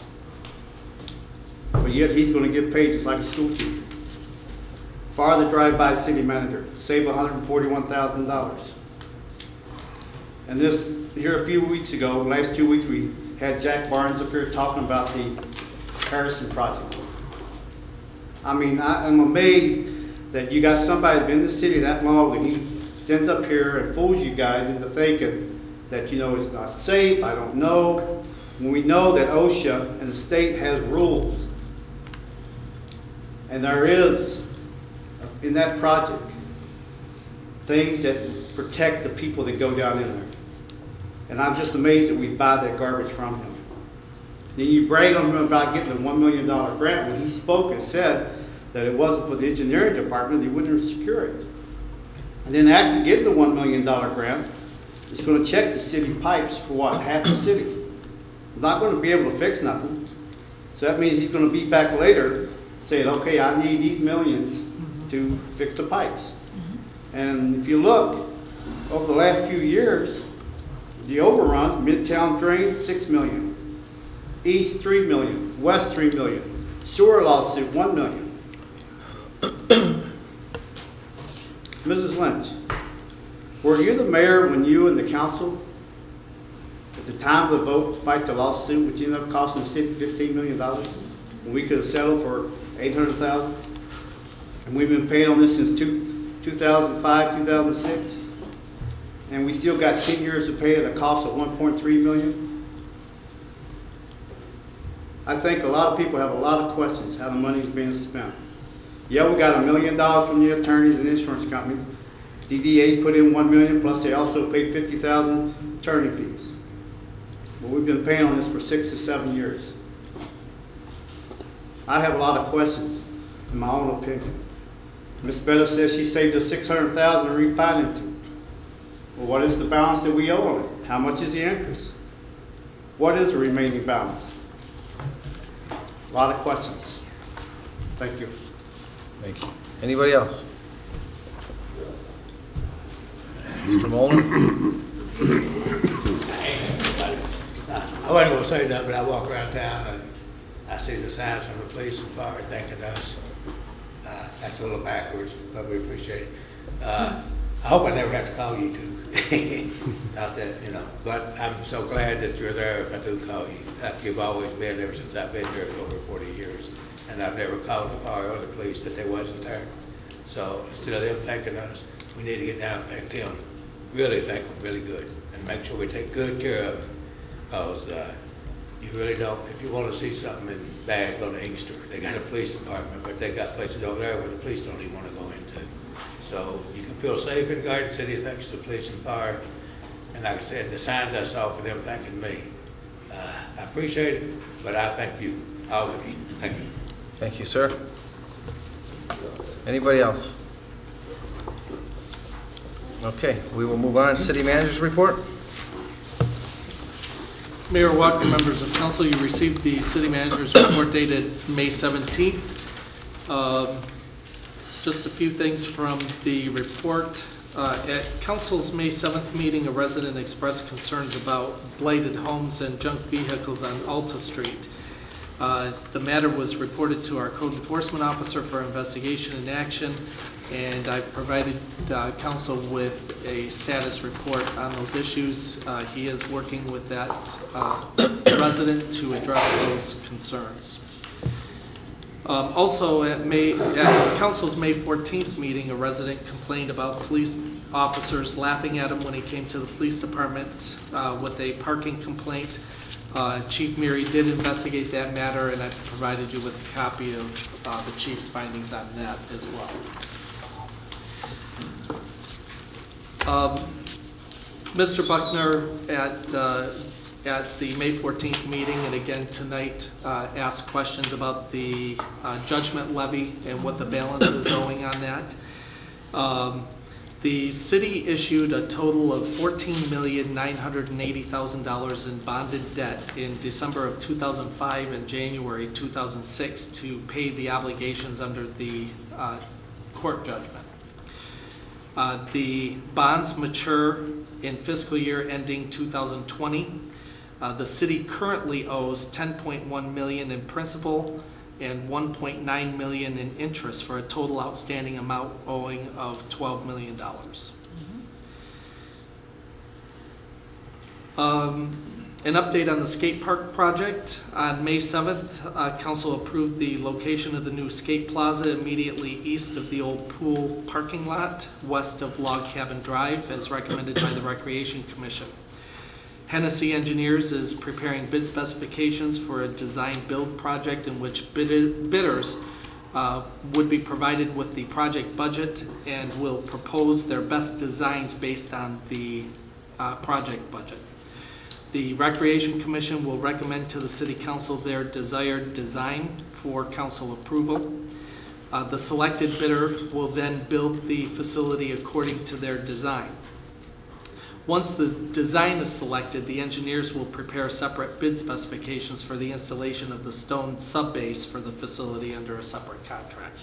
But yet he's going to get paid just like a school teacher. Fire the drive-by city manager, save one hundred forty-one thousand dollars. And this, here a few weeks ago, last two weeks, we had Jack Barnes up here talking about the Harrison project. I mean, I, I'm amazed that you got somebody that's been in the city that long and he stands up here and fools you guys into thinking that, you know, it's not safe, I don't know. When we know that OSHA and the state has rules. And there is, in that project, things that protect the people that go down in there. And I'm just amazed that we buy that garbage from him. Then you brag on him about getting a one million dollar grant when he spoke and said that it wasn't for the engineering department, he wouldn't secure it. And then after getting the one million dollar grant, it's going to check the city pipes for what, half the city. He's not going to be able to fix nothing. So that means he's going to be back later saying, okay, I need these millions mm-hmm. to fix the pipes. Mm-hmm. And if you look, over the last few years, the overrun, Midtown drain, six million. East, three million. West, three million. Sewer lawsuit, one million. Missus Lynch, were you the mayor when you and the council, at the time of the vote to fight the lawsuit, which ended up costing the city fifteen million dollars, when we could have settled for eight hundred thousand dollars? And we've been paying on this since two thousand five, two thousand six, and we still got ten years to pay at a cost of one point three million dollars. I think a lot of people have a lot of questions how the money is being spent. Yeah, we got a million dollars from the attorneys and insurance company. D D A put in one million, plus they also paid fifty thousand attorney fees. Well, we've been paying on this for six to seven years. I have a lot of questions, in my own opinion. Miz Betta says she saved us six hundred thousand dollars in refinancing. Well, what is the balance that we owe on it? How much is the interest? What is the remaining balance? A lot of questions. Thank you. Thank you. Anybody else? Mister Mullen? I wasn't going to say nothing, but I walk around town and I see the signs from the police and fire thanking us. Uh, that's a little backwards, but we appreciate it. Uh, I hope I never have to call you two. Not that, you know, but I'm so glad that you're there if I do call you. Like you've always been ever since I've been here for over forty years. And I've never called the fire or the police that they wasn't there. So instead of them thanking us, we need to get down and thank them. Really thank them really good and make sure we take good care of them. Because uh, you really don't, if you want to see something in bad, go to Inkster. They got a police department, but they got places over there where the police don't even want to go into. So you can feel safe in Garden City thanks to the police and fire. And like I said, the signs I saw for them thanking me, uh, I appreciate it, but I thank you, all of you. Thank you. Thank you, sir. Anybody else? Okay, we will move on. City Manager's report. Mayor Walker, members of council, you received the city manager's report dated May seventeenth. Um, just a few things from the report. Uh, at council's May seventh meeting, a resident expressed concerns about blighted homes and junk vehicles on Alta Street. Uh, the matter was reported to our code enforcement officer for investigation and action, and I provided uh, council with a status report on those issues. Uh, he is working with that uh, resident to address those concerns. Um, also, at, May, at council's May fourteenth meeting, a resident complained about police officers laughing at him when he came to the police department uh, with a parking complaint. Uh, Chief Meary did investigate that matter, and I provided you with a copy of uh, the chief's findings on that as well. Um, Mister Buckner at uh, at the May fourteenth meeting and again tonight uh, asked questions about the uh, judgment levy and what the balance is owing on that. Um, The city issued a total of fourteen million nine hundred eighty thousand dollars in bonded debt in December of two thousand five and January two thousand six to pay the obligations under the uh, court judgment. Uh, the bonds mature in fiscal year ending two thousand twenty. Uh, the city currently owes ten point one million dollars in principal and one point nine million dollars in interest for a total outstanding amount owing of twelve million dollars. Mm-hmm. um, an update on the skate park project. On May seventh, uh, council approved the location of the new skate plaza immediately east of the old pool parking lot, west of Log Cabin Drive, as recommended by the Recreation Commission. Hennessy Engineers is preparing bid specifications for a design-build project in which bid bidders uh, would be provided with the project budget and will propose their best designs based on the uh, project budget. The Recreation Commission will recommend to the City Council their desired design for council approval. Uh, the selected bidder will then build the facility according to their design. Once the design is selected, the engineers will prepare separate bid specifications for the installation of the stone subbase for the facility under a separate contract.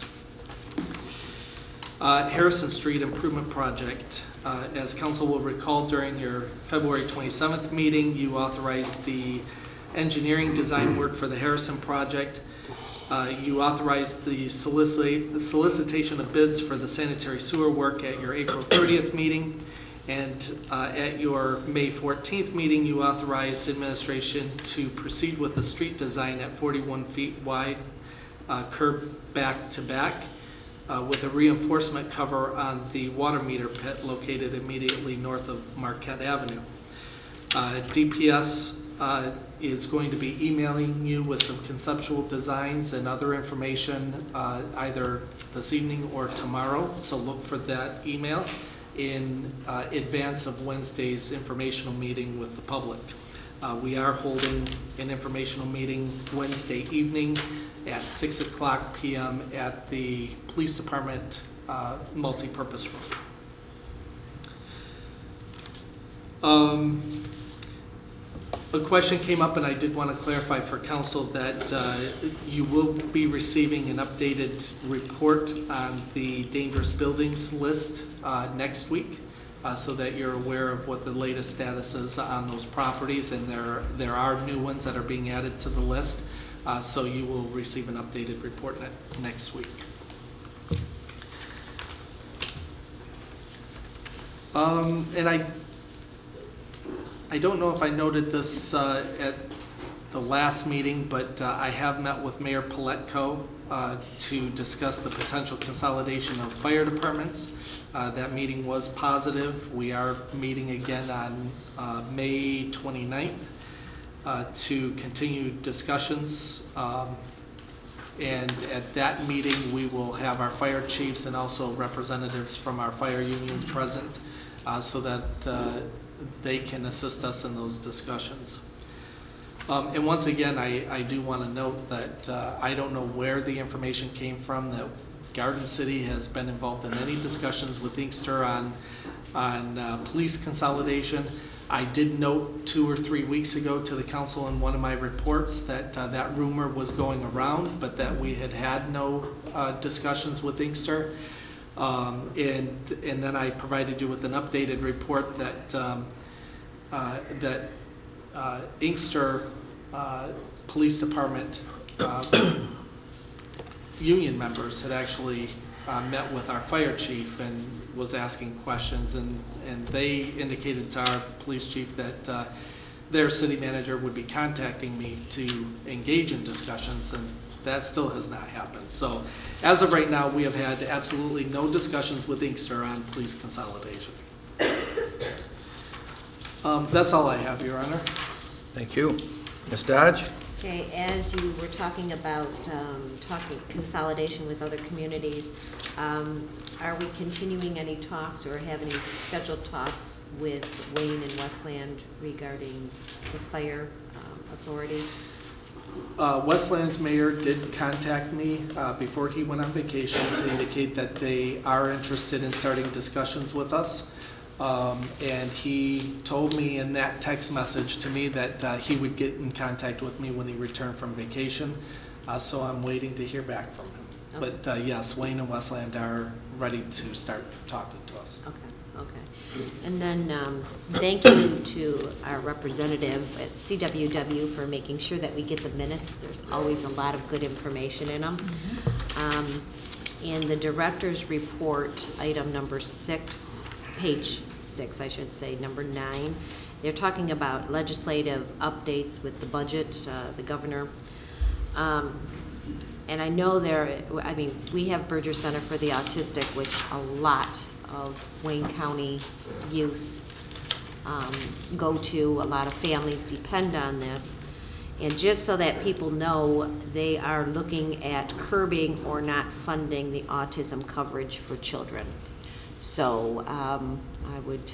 Uh, Harrison Street Improvement Project. Uh, as council will recall, during your February twenty-seventh meeting, you authorized the engineering design work for the Harrison project. Uh, you authorized the, solicit the solicitation of bids for the sanitary sewer work at your April thirtieth meeting. And uh, at your May fourteenth meeting, you authorized administration to proceed with the street design at forty-one feet wide, uh, curb back to back, uh, with a reinforcement cover on the water meter pit located immediately north of Marquette Avenue. Uh, D P S uh, is going to be emailing you with some conceptual designs and other information uh, either this evening or tomorrow. So look for that email in uh, advance of Wednesday's informational meeting with the public. Uh, we are holding an informational meeting Wednesday evening at six o'clock p m at the Police Department uh, multi-purpose room. Um, a question came up, and I did want to clarify for council that uh, you will be receiving an updated report on the dangerous buildings list uh, next week, uh, so that you're aware of what the latest status is on those properties, and there there are new ones that are being added to the list. Uh, so you will receive an updated report ne next week. Um, and I. I don't know if I noted this uh, at the last meeting, but uh, I have met with Mayor Paletko uh, to discuss the potential consolidation of fire departments. Uh, that meeting was positive. We are meeting again on uh, May twenty-ninth uh, to continue discussions. Um, and at that meeting, we will have our fire chiefs and also representatives from our fire unions present uh, so that uh, they can assist us in those discussions. Um, and once again, I, I do want to note that uh, I don't know where the information came from that Garden City has been involved in any discussions with Inkster on, on uh, police consolidation. I did note two or three weeks ago to the council in one of my reports that uh, that rumor was going around, but that we had had no uh, discussions with Inkster. Um, and and then I provided you with an updated report that um, uh, that uh, Inkster uh, Police Department uh, union members had actually uh, met with our fire chief and was asking questions, and and they indicated to our police chief that uh, their city manager would be contacting me to engage in discussions, and that still has not happened. So as of right now, we have had absolutely no discussions with Inkster on police consolidation. Um, that's all I have, Your Honor. Thank you. Miz Dodge? Okay, as you were talking about um, talking consolidation with other communities, um, are we continuing any talks or have any scheduled talks with Wayne and Westland regarding the fire um, authority? Uh, Westland's mayor did contact me uh, before he went on vacation to indicate that they are interested in starting discussions with us. Um, and he told me in that text message to me that uh, he would get in contact with me when he returned from vacation. Uh, so I'm waiting to hear back from him. Okay. But uh, yes, Wayne and Westland are ready to start talking to us. Okay. Okay. And then um, thank you to our representative at C W W for making sure that we get the minutes. There's always a lot of good information in them. Mm-hmm. um, in the director's report, item number six, page six, I should say, number nine, they're talking about legislative updates with the budget, uh, the governor. Um, and I know there, I mean, we have Berger Center for the Autistic, which a lot of Wayne County youth um, go to. A lot of families depend on this. And just so that people know, they are looking at curbing or not funding the autism coverage for children. So um, I would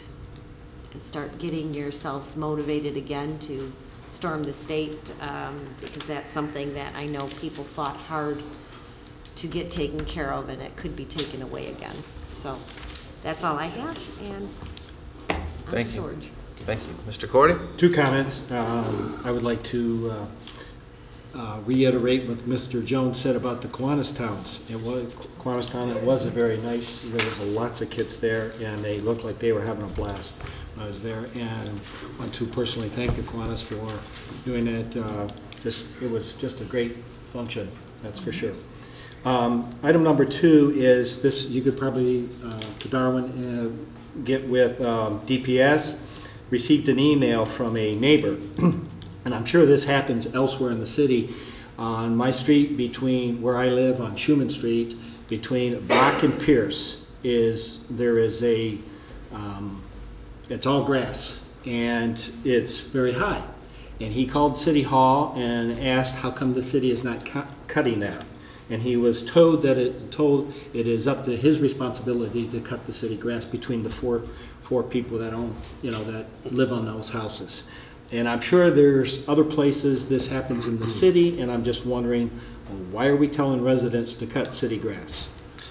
start getting yourselves motivated again to storm the state, um, because that's something that I know people fought hard to get taken care of, and it could be taken away again. So that's all I have, and I'm Thank you. George. Thank you. Mister Cordy? Two comments. Um, I would like to uh, uh, reiterate what Mister Jones said about the Kiwanis Towns. It was Kiwanis Town. It was a very nice. There was a lots of kids there, and they looked like they were having a blast when I was there. And I want to personally thank the Kiwanis for doing it. Uh, just it was just a great function. That's for sure. Um, item number two is this. You could probably uh, to Darwin uh, get with um, D P S. Received an email from a neighbor, and I'm sure this happens elsewhere in the city. On my street, between where I live on Schuman Street, between Bach and Pierce, is there is a, um, it's all grass, and it's very high. And he called City Hall and asked how come the city is not cu- cutting that. And he was told that it told it is up to his responsibility to cut the city grass between the four four people that own, you know, that live on those houses. And I'm sure there's other places this happens in the city, and I'm just wondering, why are we telling residents to cut city grass?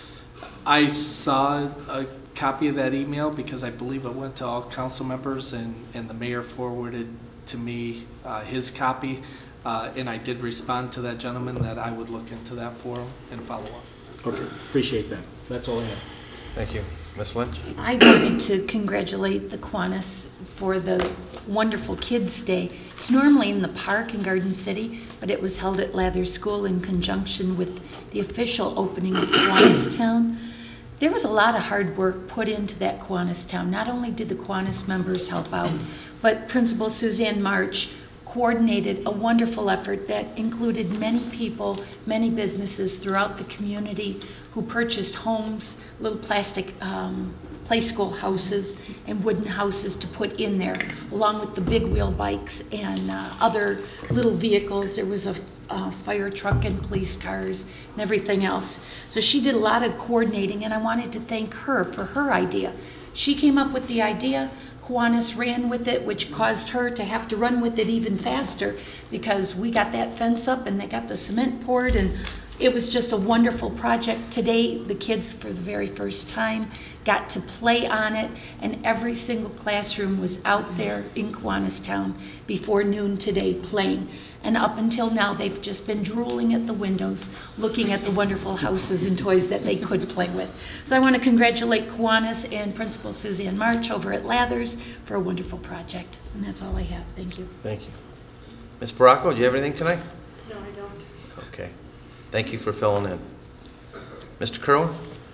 I saw a copy of that email because I believe it went to all council members, and, and the mayor forwarded to me uh, his copy. Uh, and I did respond to that gentleman that I would look into that for him and follow up. Okay, appreciate that. That's all I have. Thank you. Miz Lynch? I wanted to congratulate the Kiwanis for the wonderful Kids Day. It's normally in the park in Garden City, but it was held at Lather School in conjunction with the official opening of Kiwanis Town. There was a lot of hard work put into that Kiwanis Town. Not only did the Kiwanis members help out, but Principal Suzanne March coordinated a wonderful effort that included many people, many businesses throughout the community who purchased homes, little plastic um, play school houses and wooden houses to put in there, along with the big wheel bikes and uh, other little vehicles. There was a uh, fire truck and police cars and everything else. So she did a lot of coordinating, and I wanted to thank her for her idea. She came up with the idea. Kiwanis ran with it, which caused her to have to run with it even faster because we got that fence up and they got the cement poured, and it was just a wonderful project. Today, the kids, for the very first time, got to play on it, and every single classroom was out there in Kiwanis Town before noon today playing. And up until now, they've just been drooling at the windows, looking at the wonderful houses and toys that they could play with. So I want to congratulate Kiwanis and Principal Suzanne March over at Lathers for a wonderful project. And that's all I have. Thank you. Thank you. Miz Baracco, do you have anything tonight? No, I don't. Okay. Thank you for filling in. Mister Kerwin?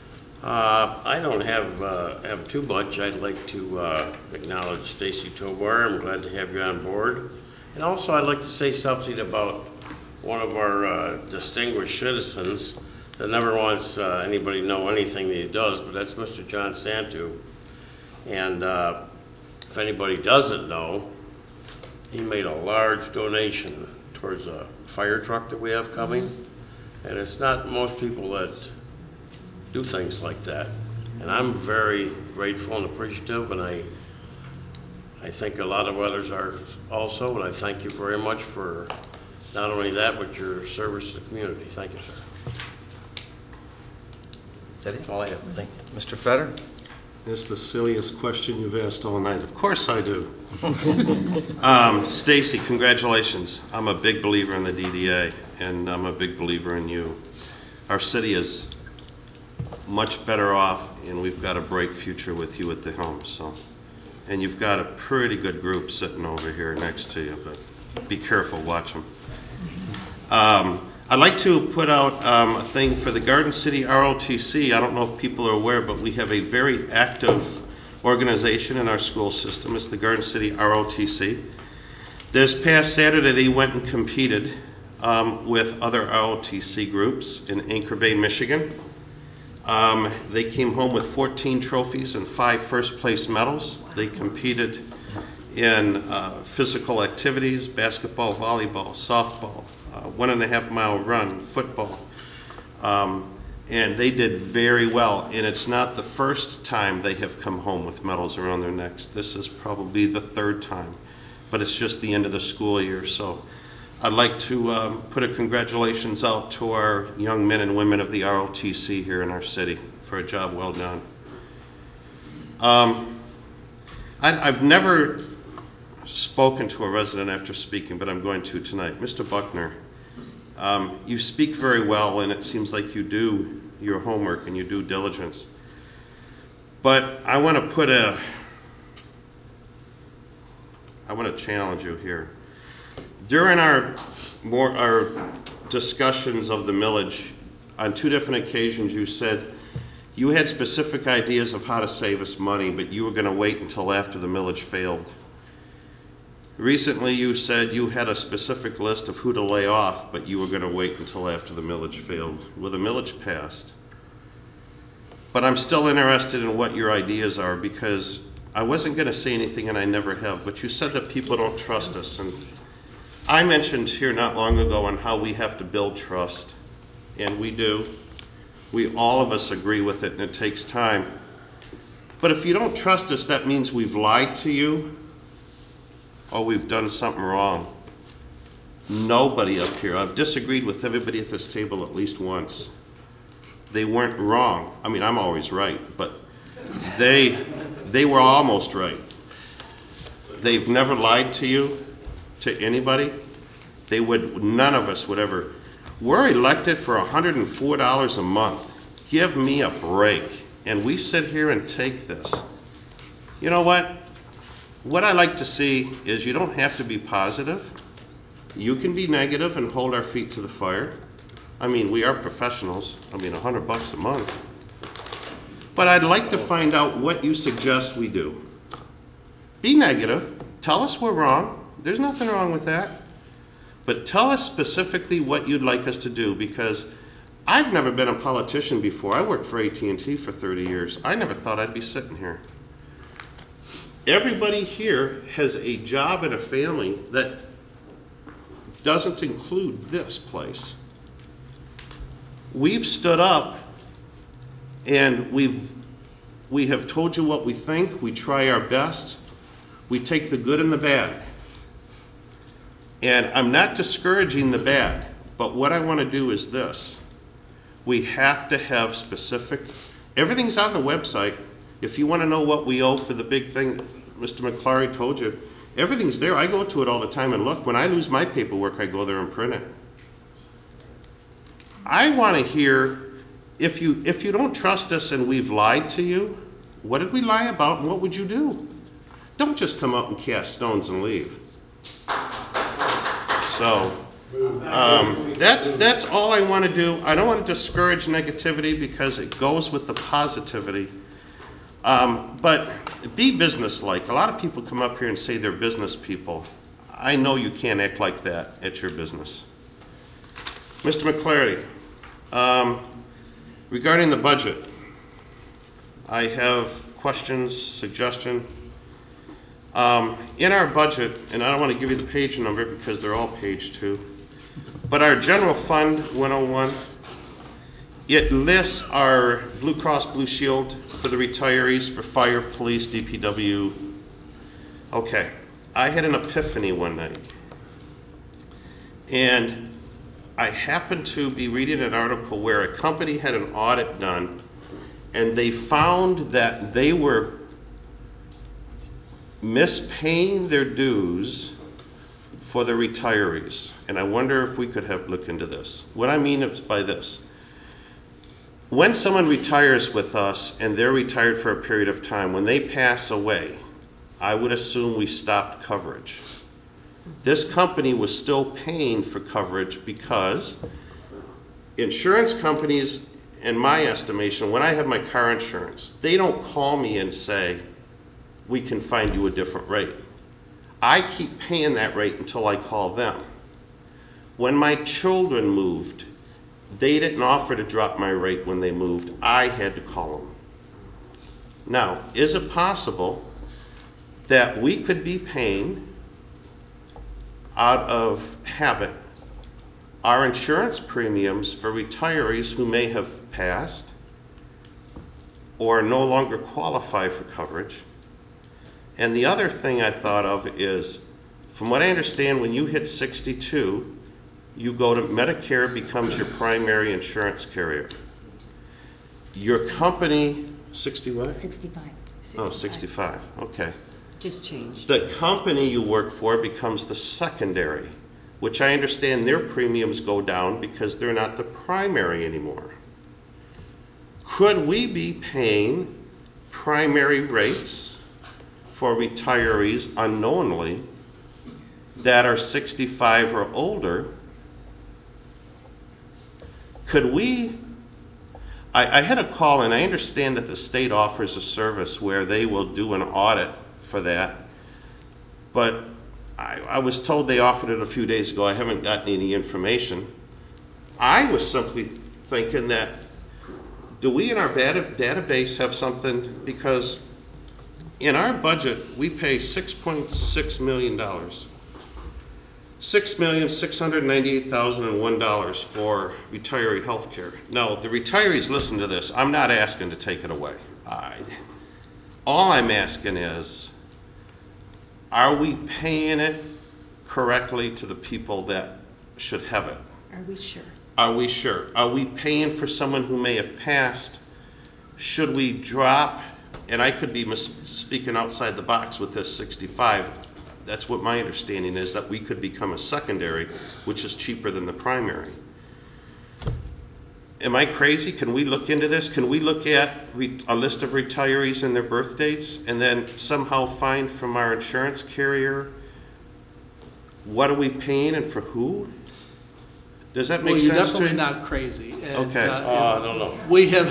Uh, I don't have uh, have too much. I'd like to uh, acknowledge Stacy Tobar. I'm glad to have you on board. And also I'd like to say something about one of our uh, distinguished citizens that never wants uh, anybody to know anything that he does, but that's Mister John Santu. And uh, if anybody doesn't know, he made a large donation towards a fire truck that we have coming. And it's not most people that do things like that. And I'm very grateful and appreciative, and I I think a lot of others are also, and I thank you very much for not only that, but your service to the community. Thank you, sir. Is that it? That's all I have. Thank you. Mister Fetter? It's the silliest question you've asked all night. Of course I do. um, Stacy, congratulations. I'm a big believer in the D D A, and I'm a big believer in you. Our city is much better off, and we've got a bright future with you at the helm. So, and you've got a pretty good group sitting over here next to you, but be careful, watch them. Um, I'd like to put out um, a thing for the Garden City R O T C. I don't know if people are aware, but we have a very active organization in our school system. It's the Garden City R O T C. This past Saturday, they went and competed um, with other R O T C groups in Anchor Bay, Michigan. Um, they came home with fourteen trophies and five first place medals. They competed in uh, physical activities, basketball, volleyball, softball, uh, one and a half mile run, football. Um, and they did very well. And it's not the first time they have come home with medals around their necks. This is probably the third time, but it's just the end of the school year. So I'd like to um, put a congratulations out to our young men and women of the R O T C here in our city for a job well done. Um, I, I've never spoken to a resident after speaking, but I'm going to tonight. Mister Buckner, um, you speak very well, and it seems like you do your homework and you do diligence. But I want to put a, I want to challenge you here. During our more our discussions of the millage, on two different occasions you said you had specific ideas of how to save us money, but you were going to wait until after the millage failed. Recently you said you had a specific list of who to lay off, but you were going to wait until after the millage failed. Well, the millage passed. But I'm still interested in what your ideas are, because I wasn't going to say anything and I never have, but you said that people don't trust us, and I mentioned here not long ago on how we have to build trust, and we do. We, all of us agree with it, and it takes time. But if you don't trust us, that means we've lied to you or we've done something wrong. Nobody up here, I've disagreed with everybody at this table at least once. They weren't wrong. I mean, I'm always right, but they, they were almost right. They've never lied to you, to anybody. They would, none of us would ever. We're elected for one hundred four dollars a month. Give me a break. And we sit here and take this. You know what? What I like to see is you don't have to be positive. You can be negative and hold our feet to the fire. I mean, we are professionals. I mean, one hundred bucks a month. But I'd like to find out what you suggest we do. Be negative. Tell us we're wrong. There's nothing wrong with that. But tell us specifically what you'd like us to do, because I've never been a politician before. I worked for A T and T for thirty years. I never thought I'd be sitting here. Everybody here has a job and a family that doesn't include this place. We've stood up and we've we have told you what we think. We try our best. We take the good and the bad. And I'm not discouraging the bad, but what I want to do is this. We have to have specific, everything's on the website. If you want to know what we owe for the big thing that Mister McClary told you, everything's there. I go to it all the time and look. When I lose my paperwork, I go there and print it. I want to hear, if you, if you don't trust us and we've lied to you, what did we lie about and what would you do? Don't just come up and cast stones and leave. So, um, that's, that's all I want to do. I don't want to discourage negativity because it goes with the positivity. Um, but be businesslike. A lot of people come up here and say they're business people. I know you can't act like that at your business. Mister McClarty, um, regarding the budget, I have questions, suggestion. Um, in our budget, and I don't want to give you the page number because they're all page two, but our general fund one oh one, it lists our Blue Cross Blue Shield for the retirees, for fire, police, D P W. Okay, I had an epiphany one night. And I happened to be reading an article where a company had an audit done and they found that they were mispaying their dues for the retirees. And I wonder if we could have looked into this. What I mean is by this. When someone retires with us and they're retired for a period of time, when they pass away, I would assume we stopped coverage. This company was still paying for coverage because insurance companies, in my estimation, when I have my car insurance, they don't call me and say, we can find you a different rate. I keep paying that rate until I call them. When my children moved, they didn't offer to drop my rate when they moved. I had to call them. Now, is it possible that we could be paying out of habit our insurance premiums for retirees who may have passed or no longer qualify for coverage? And the other thing I thought of is, from what I understand, when you hit sixty-two, you go to Medicare becomes your primary insurance carrier. Your company, sixty what? sixty-five. Oh, sixty-five, okay. Just changed. The company you work for becomes the secondary, which I understand their premiums go down because they're not the primary anymore. Could we be paying primary rates for retirees unknowingly that are sixty-five or older? Could we, I, I had a call, and I understand that the state offers a service where they will do an audit for that, but I, I was told they offered it a few days ago. I haven't gotten any information. I was simply thinking that, do we in our data, database have something, because in our budget, we pay six point six million dollars. six million, six hundred ninety-eight thousand one dollars for retiree health care. Now, the retirees listen to this. I'm not asking to take it away. I, all I'm asking is, are we paying it correctly to the people that should have it? Are we sure? Are we sure? Are we paying for someone who may have passed? Should we drop, and I could be mis- speaking outside the box with this sixty-five, that's what my understanding is, that we could become a secondary, which is cheaper than the primary. Am I crazy? Can we look into this? Can we look at re- a list of retirees and their birth dates and then somehow find from our insurance carrier what are we paying and for who? Does that make well, you're sense definitely to you? not crazy. And, Okay. Uh, Oh, no, no. We have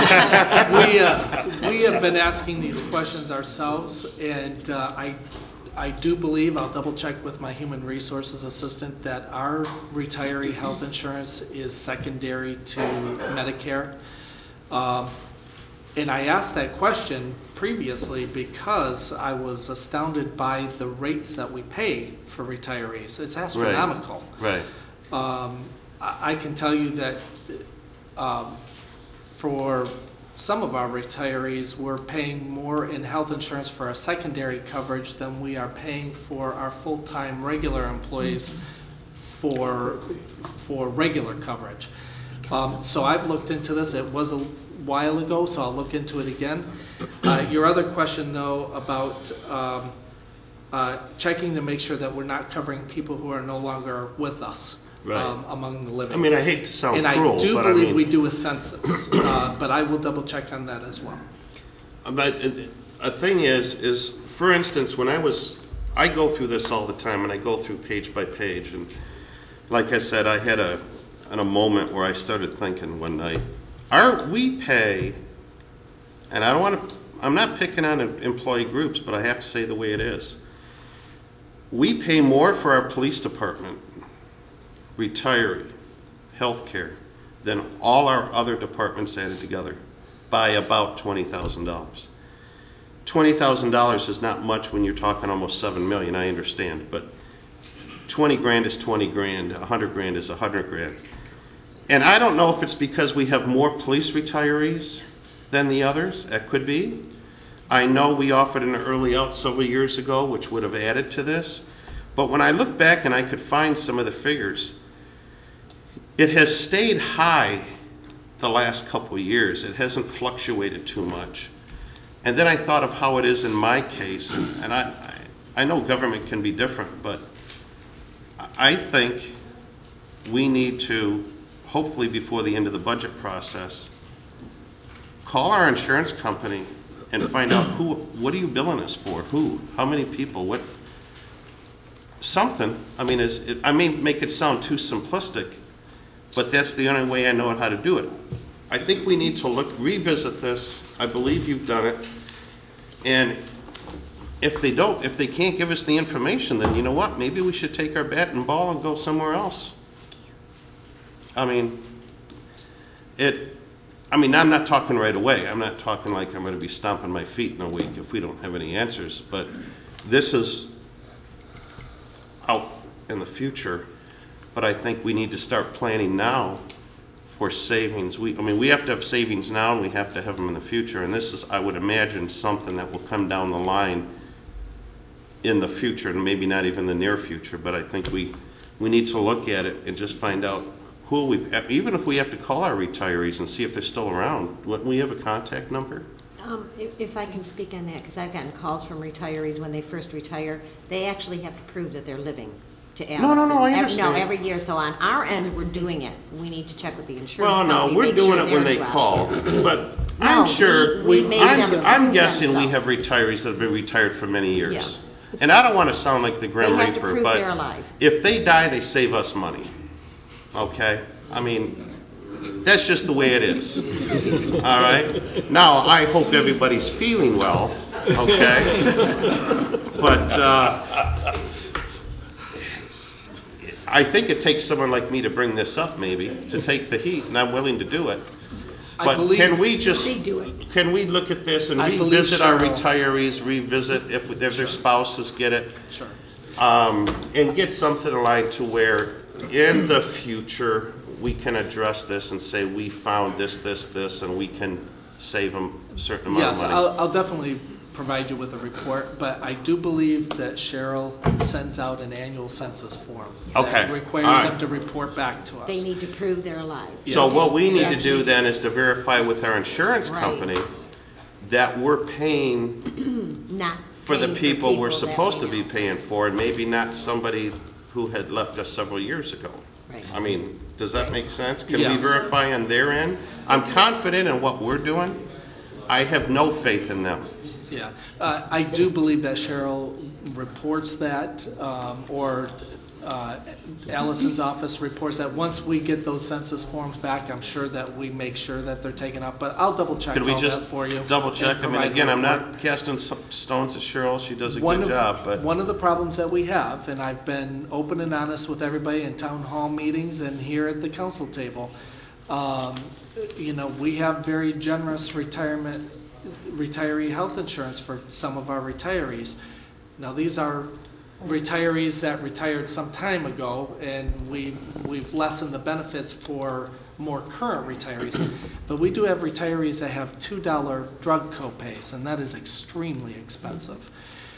we uh, we have been asking these questions ourselves, and uh, I I do believe, I'll double check with my human resources assistant, that our retiree health insurance is secondary to Medicare. Um, and I asked that question previously because I was astounded by the rates that we pay for retirees. It's astronomical. Right. Um, I, I can tell you that um, for some of our retirees, we're paying more in health insurance for our secondary coverage than we are paying for our full-time regular employees for for regular coverage. Um, so I've looked into this. It was a while ago, so I'll look into it again. Uh, your other question, though, about um, uh, checking to make sure that we're not covering people who are no longer with us. Right. Um, among the living. I mean, I hate to sound and cruel, I do but I believe mean- we do a census, uh, but I will double check on that as well. But it- a thing is, is for instance, when I was, I go through this all the time, and I go through page by page, and like I said, I had a, in a moment where I started thinking one night, are we pay, and I don't want to, I'm not picking on employee groups, but I have to say the way it is. We pay more for our police department, retiree, healthcare, than all our other departments added together by about twenty thousand dollars. twenty thousand dollars is not much when you're talking almost seven million, I understand, but twenty grand is twenty grand, a hundred grand is a hundred grand. And I don't know if it's because we have more police retirees than the others, it could be. I know we offered an early out several years ago, which would have added to this, but when I look back and I could find some of the figures, it has stayed high the last couple of years. It hasn't fluctuated too much. And then I thought of how it is in my case, and, and I, I, I know government can be different, but I think we need to, hopefully before the end of the budget process, call our insurance company and find out who, what are you billing us for? Who? How many people? What? Something. I mean, is it, I may make it sound too simplistic, but that's the only way I know how to do it. I think we need to look, revisit this. I believe you've done it. And if they don't, if they can't give us the information, then you know what? Maybe we should take our bat and ball and go somewhere else. I mean, it, I mean, I'm not talking right away. I'm not talking like I'm going to be stomping my feet in a week if we don't have any answers. But this is out in the future. But I think we need to start planning now for savings. We, I mean, we have to have savings now, and we have to have them in the future. And this is, I would imagine, something that will come down the line in the future, and maybe not even the near future. But I think we we need to look at it and just find out who we, even if we have to call our retirees and see if they're still around. Wouldn't we have a contact number? Um, if, if I can speak on that, because I've gotten calls from retirees when they first retire, they actually have to prove that they're living to Allison. No, no, no, I Every- understand. No, every year. So on our end, we're doing it. We need to check with the insurance Well, company. no, we're make doing sure it when they're they well. call, but No, I'm sure, we- we made I'm, them I'm prove guessing we have themselves. retirees that have been retired for many years. Yeah. And I don't want to sound like the Grim They have to Reaper, prove but they're alive. if they die, they save us money. Okay? I mean, that's just the way it is. All right? Now, I hope everybody's feeling well, okay? But uh, I think it takes someone like me to bring this up, maybe, to take the heat, and I'm willing to do it. I But believe- can we just, They do it. can we look at this and I believe revisit our Cheryl- retirees, revisit if if their spouses get it? Sure. um, and get something aligned to where in the future, we can address this and say, we found this, this, this, and we can save them a certain amount Yes, of money. I'll, I'll definitely provide you with a report, but I do believe that Cheryl sends out an annual census form. Okay, That requires all right. them to report back to us. They need to prove they're alive. So Yes. what we need Yeah. to do then is to verify with our insurance Right. company that we're paying Not for the paying people we're that supposed we to be know. paying for, and maybe not somebody who had left us several years ago. Right. I mean, does that make sense? Can we Yes. verify on their end? I'm confident in what we're doing. I have no faith in them. Yeah, uh, I do believe that Cheryl reports that, um, or uh, Allison's office reports that. Once we get those census forms back, I'm sure that we make sure that they're taken up, but I'll double check Could we all just that for you. double check? and I mean, provide again, a I'm report. not casting s- stones at Cheryl. She does a One good of- job, but One of the problems that we have, and I've been open and honest with everybody in town hall meetings and here at the council table, um, you know, we have very generous retirement, retiree health insurance for some of our retirees. Now, these are retirees that retired some time ago, and we, we've lessened the benefits for more current retirees. But we do have retirees that have two dollar drug copays, and that is extremely expensive.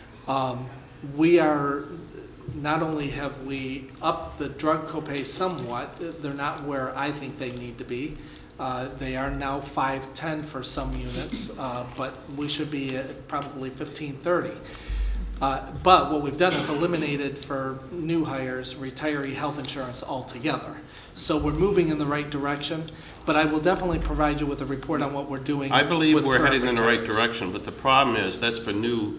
Um, we are, not only have we upped the drug copay somewhat, they're not where I think they need to be. Uh, they are now five ten for some units, uh, but we should be at probably fifteen thirty. Uh, but what we've done is eliminated for new hires retiree health insurance altogether. So we're moving in the right direction, but I will definitely provide you with a report on what we're doing. I believe with we're current heading in the right retirees. direction. But the problem is, that's for new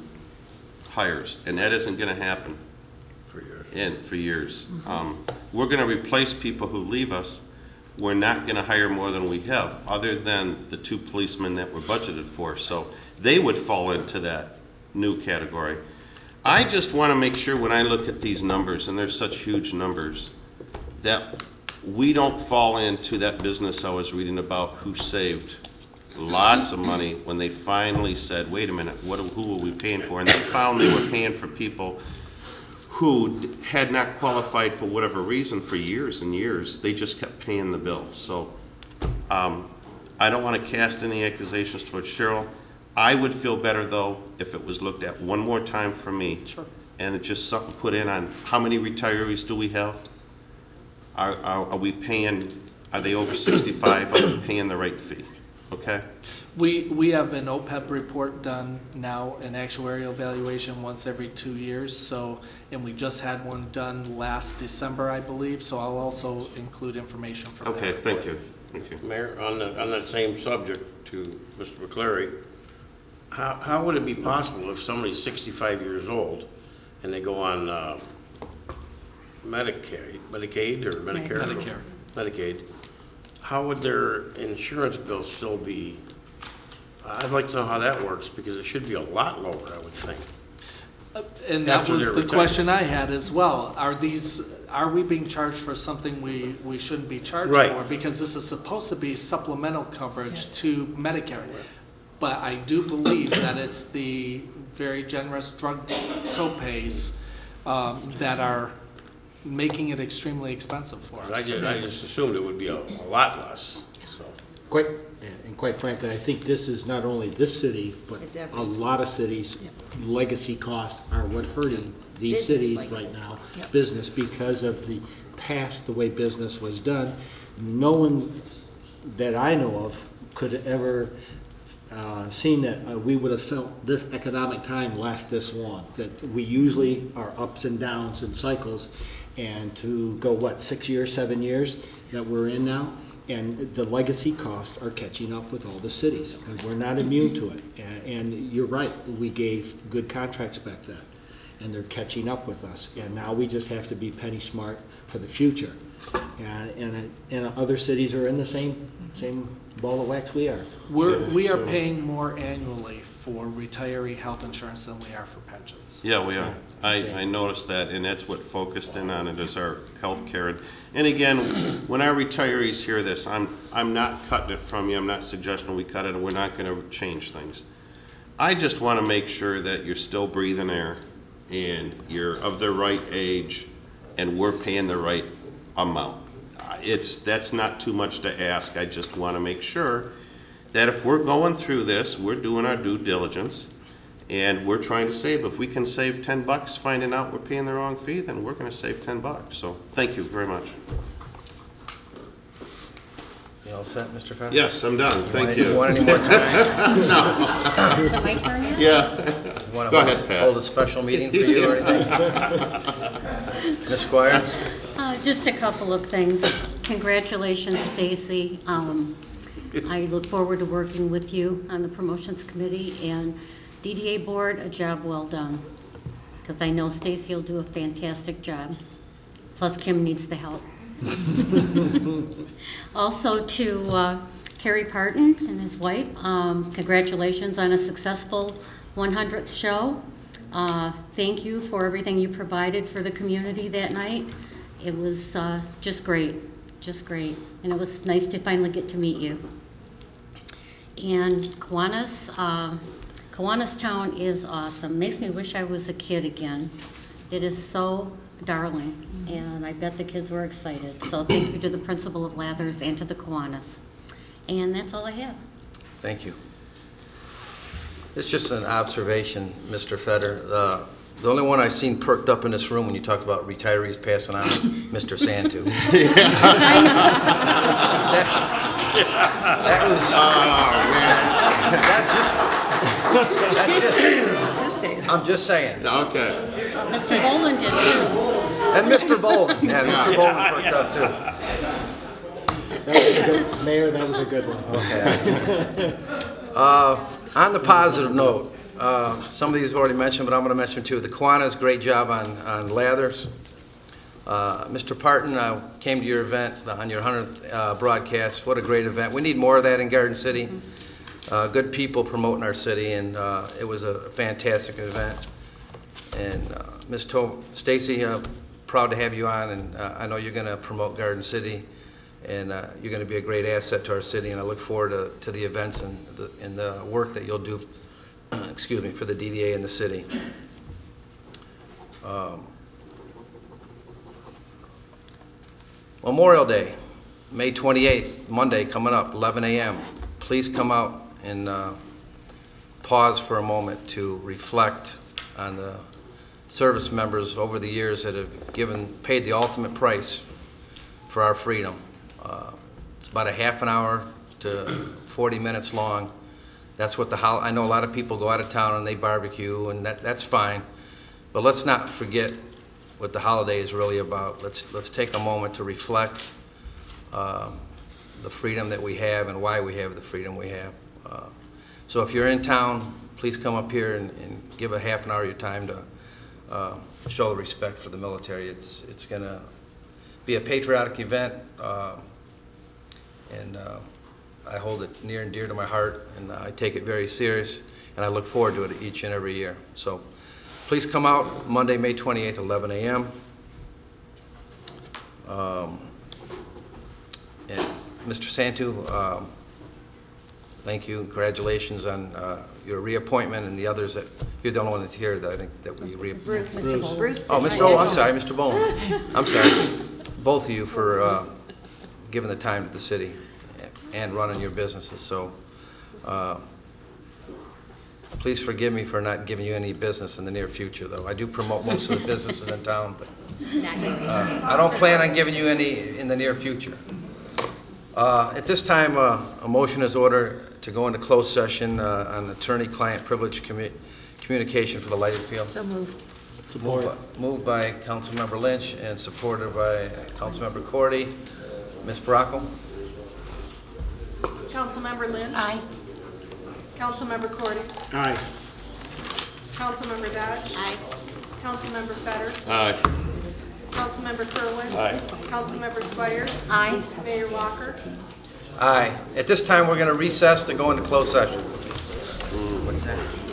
hires, and that isn't going to happen For years. in for years. Um, we're going to replace people who leave us. We're not going to hire more than we have, other than the two policemen that were budgeted for. So they would fall into that new category. I just want to make sure when I look at these numbers, and there's such huge numbers, that we don't fall into that business I was reading about, who saved lots of money when they finally said, wait a minute, what, who are we paying for? And they found they were paying for people who had not qualified for whatever reason for years and years. They just kept paying the bill. So um, I don't want to cast any accusations towards Cheryl. I would feel better, though, if it was looked at one more time for me. Sure. And it just something put in on how many retirees do we have? Are, are, are we paying, are they over sixty-five? Are we paying the right fee? Okay? We, we have an O P E B report done now, an actuarial evaluation once every two years. So, and we just had one done last December, I believe. So I'll also include information from that. Okay, thank you. Thank you. Mayor, on that, on that same subject to Mister McCleary, how, how would it be possible if somebody's sixty-five years old and they go on uh, Medicaid, Medicaid or Medicare? Medicare. Medicaid, how would their insurance bill still be? I'd like to know how that works, because it should be a lot lower, I would think. Uh, And that After was they're the retired. question I had as well. Are these, are we being charged for something we, we shouldn't be charged Right. for? Because this is supposed to be supplemental coverage to Medicare. But I do believe that it's the very generous drug copays um, that are making it extremely expensive for us. I just, I just assumed it would be a, a lot less, so. Quite, and quite frankly, I think this is not only this city, but It's every- a lot of cities, legacy costs are what hurting these Business cities like- right now. Yep. Business, because of the past, the way business was done. No one that I know of could ever uh, seen that uh, we would have felt this economic time last this long. That we usually are ups and downs and cycles, and to go, what, six years, seven years that we're in now? And the legacy costs are catching up with all the cities, and we're not immune to it. And, and you're right, we gave good contracts back then, and they're catching up with us. And now we just have to be penny smart for the future. And, and, and other cities are in the same, same ball of wax we are. We're, Yeah, we are so- paying more annually for retiree health insurance than we are for pensions. Yeah, we are. I, I noticed that, and that's what focused in on it, is our health care. And- And again, when our retirees hear this, I'm, I'm not cutting it from you, I'm not suggesting we cut it, and we're not gonna change things. I just wanna make sure that you're still breathing air, and you're of the right age, and we're paying the right amount. Uh, It's, that's not too much to ask. I just want to make sure that if we're going through this, we're doing our due diligence, and we're trying to save. If we can save ten bucks finding out we're paying the wrong fee, then we're going to save ten bucks. So thank you very much. You all set, Mister Feder? Yes, I'm done. Thank want- you. You want any more time? No. Is it my turn yet? Yeah. You want Go to ahead, Pat. hold a special meeting for you or anything? Miz Squires? Uh, Just a couple of things. Congratulations, Stacy. Um, I look forward to working with you on the promotions committee, and D D A board, a job well done. Because I know Stacy will do a fantastic job. Plus Kim needs the help. Also to uh, Kerry Parton and his wife, um, congratulations on a successful one hundredth show. Uh, thank you for everything you provided for the community that night. It was uh, just great, just great. And it was nice to finally get to meet you. And Kiwanis, uh, Kiwanis Town is awesome. Makes me wish I was a kid again. It is so darling, and I bet the kids were excited. So thank you to the principal of Lathers and to the Kiwanis. And that's all I have. Thank you. It's just an observation, Mister Feder. Uh, the only one I've seen perked up in this room when you talked about retirees passing on is Mister Santu. that, that was. Oh, man. That just. That's just. I'm just saying. Okay. Uh, Mister Boland did too. And Mister Boland. Yeah, Mister Boland perked up too. That was a good, Mayor, that was a good one. Okay. uh, on the positive note, uh, some of these have already mentioned, but I'm going to mention too. The Kiwanis, great job on, on Lathers. Uh, Mister Parton, I came to your event on your one hundredth uh, broadcast. What a great event. We need more of that in Garden City. Uh, good people promoting our city, and uh, it was a fantastic event. And uh, Miz To- Stacy, uh, proud to have you on, and uh, I know you're going to promote Garden City, and uh, you're going to be a great asset to our city, and I look forward to, to the events and the, and the work that you'll do excuse me, for the D D A in the city. Um, Memorial Day, May twenty-eighth, Monday, coming up, eleven a m Please come out and uh, pause for a moment to reflect on the service members over the years that have given, paid the ultimate price for our freedom. Uh, it's about a half an hour to forty minutes long. That's what the hol- I know a lot of people go out of town and they barbecue, and that that's fine. But let's not forget what the holiday is really about. Let's let's take a moment to reflect uh, the freedom that we have and why we have the freedom we have. Uh, so if you're in town, please come up here and, and give a half an hour of your time to uh, show the respect for the military. It's it's going to be a patriotic event, uh, and uh, I hold it near and dear to my heart, and I take it very serious, and I look forward to it each and every year. So please come out Monday, May twenty-eighth, eleven a m Um, and Mister Santu, um, thank you. Congratulations on uh, your reappointment, and the others that you're the only one that's here that I think that we reappointed. Bruce. Bruce. Bruce. Oh, Mister Oh, I'm sorry, Mister Bowen. I'm sorry. Both of you for uh, giving the time to the city and running your businesses. So uh, please forgive me for not giving you any business in the near future, though. I do promote most of the businesses in town, but uh, I don't plan on giving you any in the near future. Uh, at this time, uh, a motion is ordered to go into closed session uh, on attorney-client privilege commu- communication for the lighted field. So moved. Moved by, moved by Councilmember Lynch and supported by Councilmember Cordy. Miz Bracco? Councilmember Lynch? Aye. Councilmember Cordy? Aye. Councilmember Dodge? Aye. Councilmember Feder? Aye. Councilmember Kerwin? Aye. Councilmember Squires? Aye. Mayor Walker? Aye. At this time, we're going to recess to go into closed session. What's that?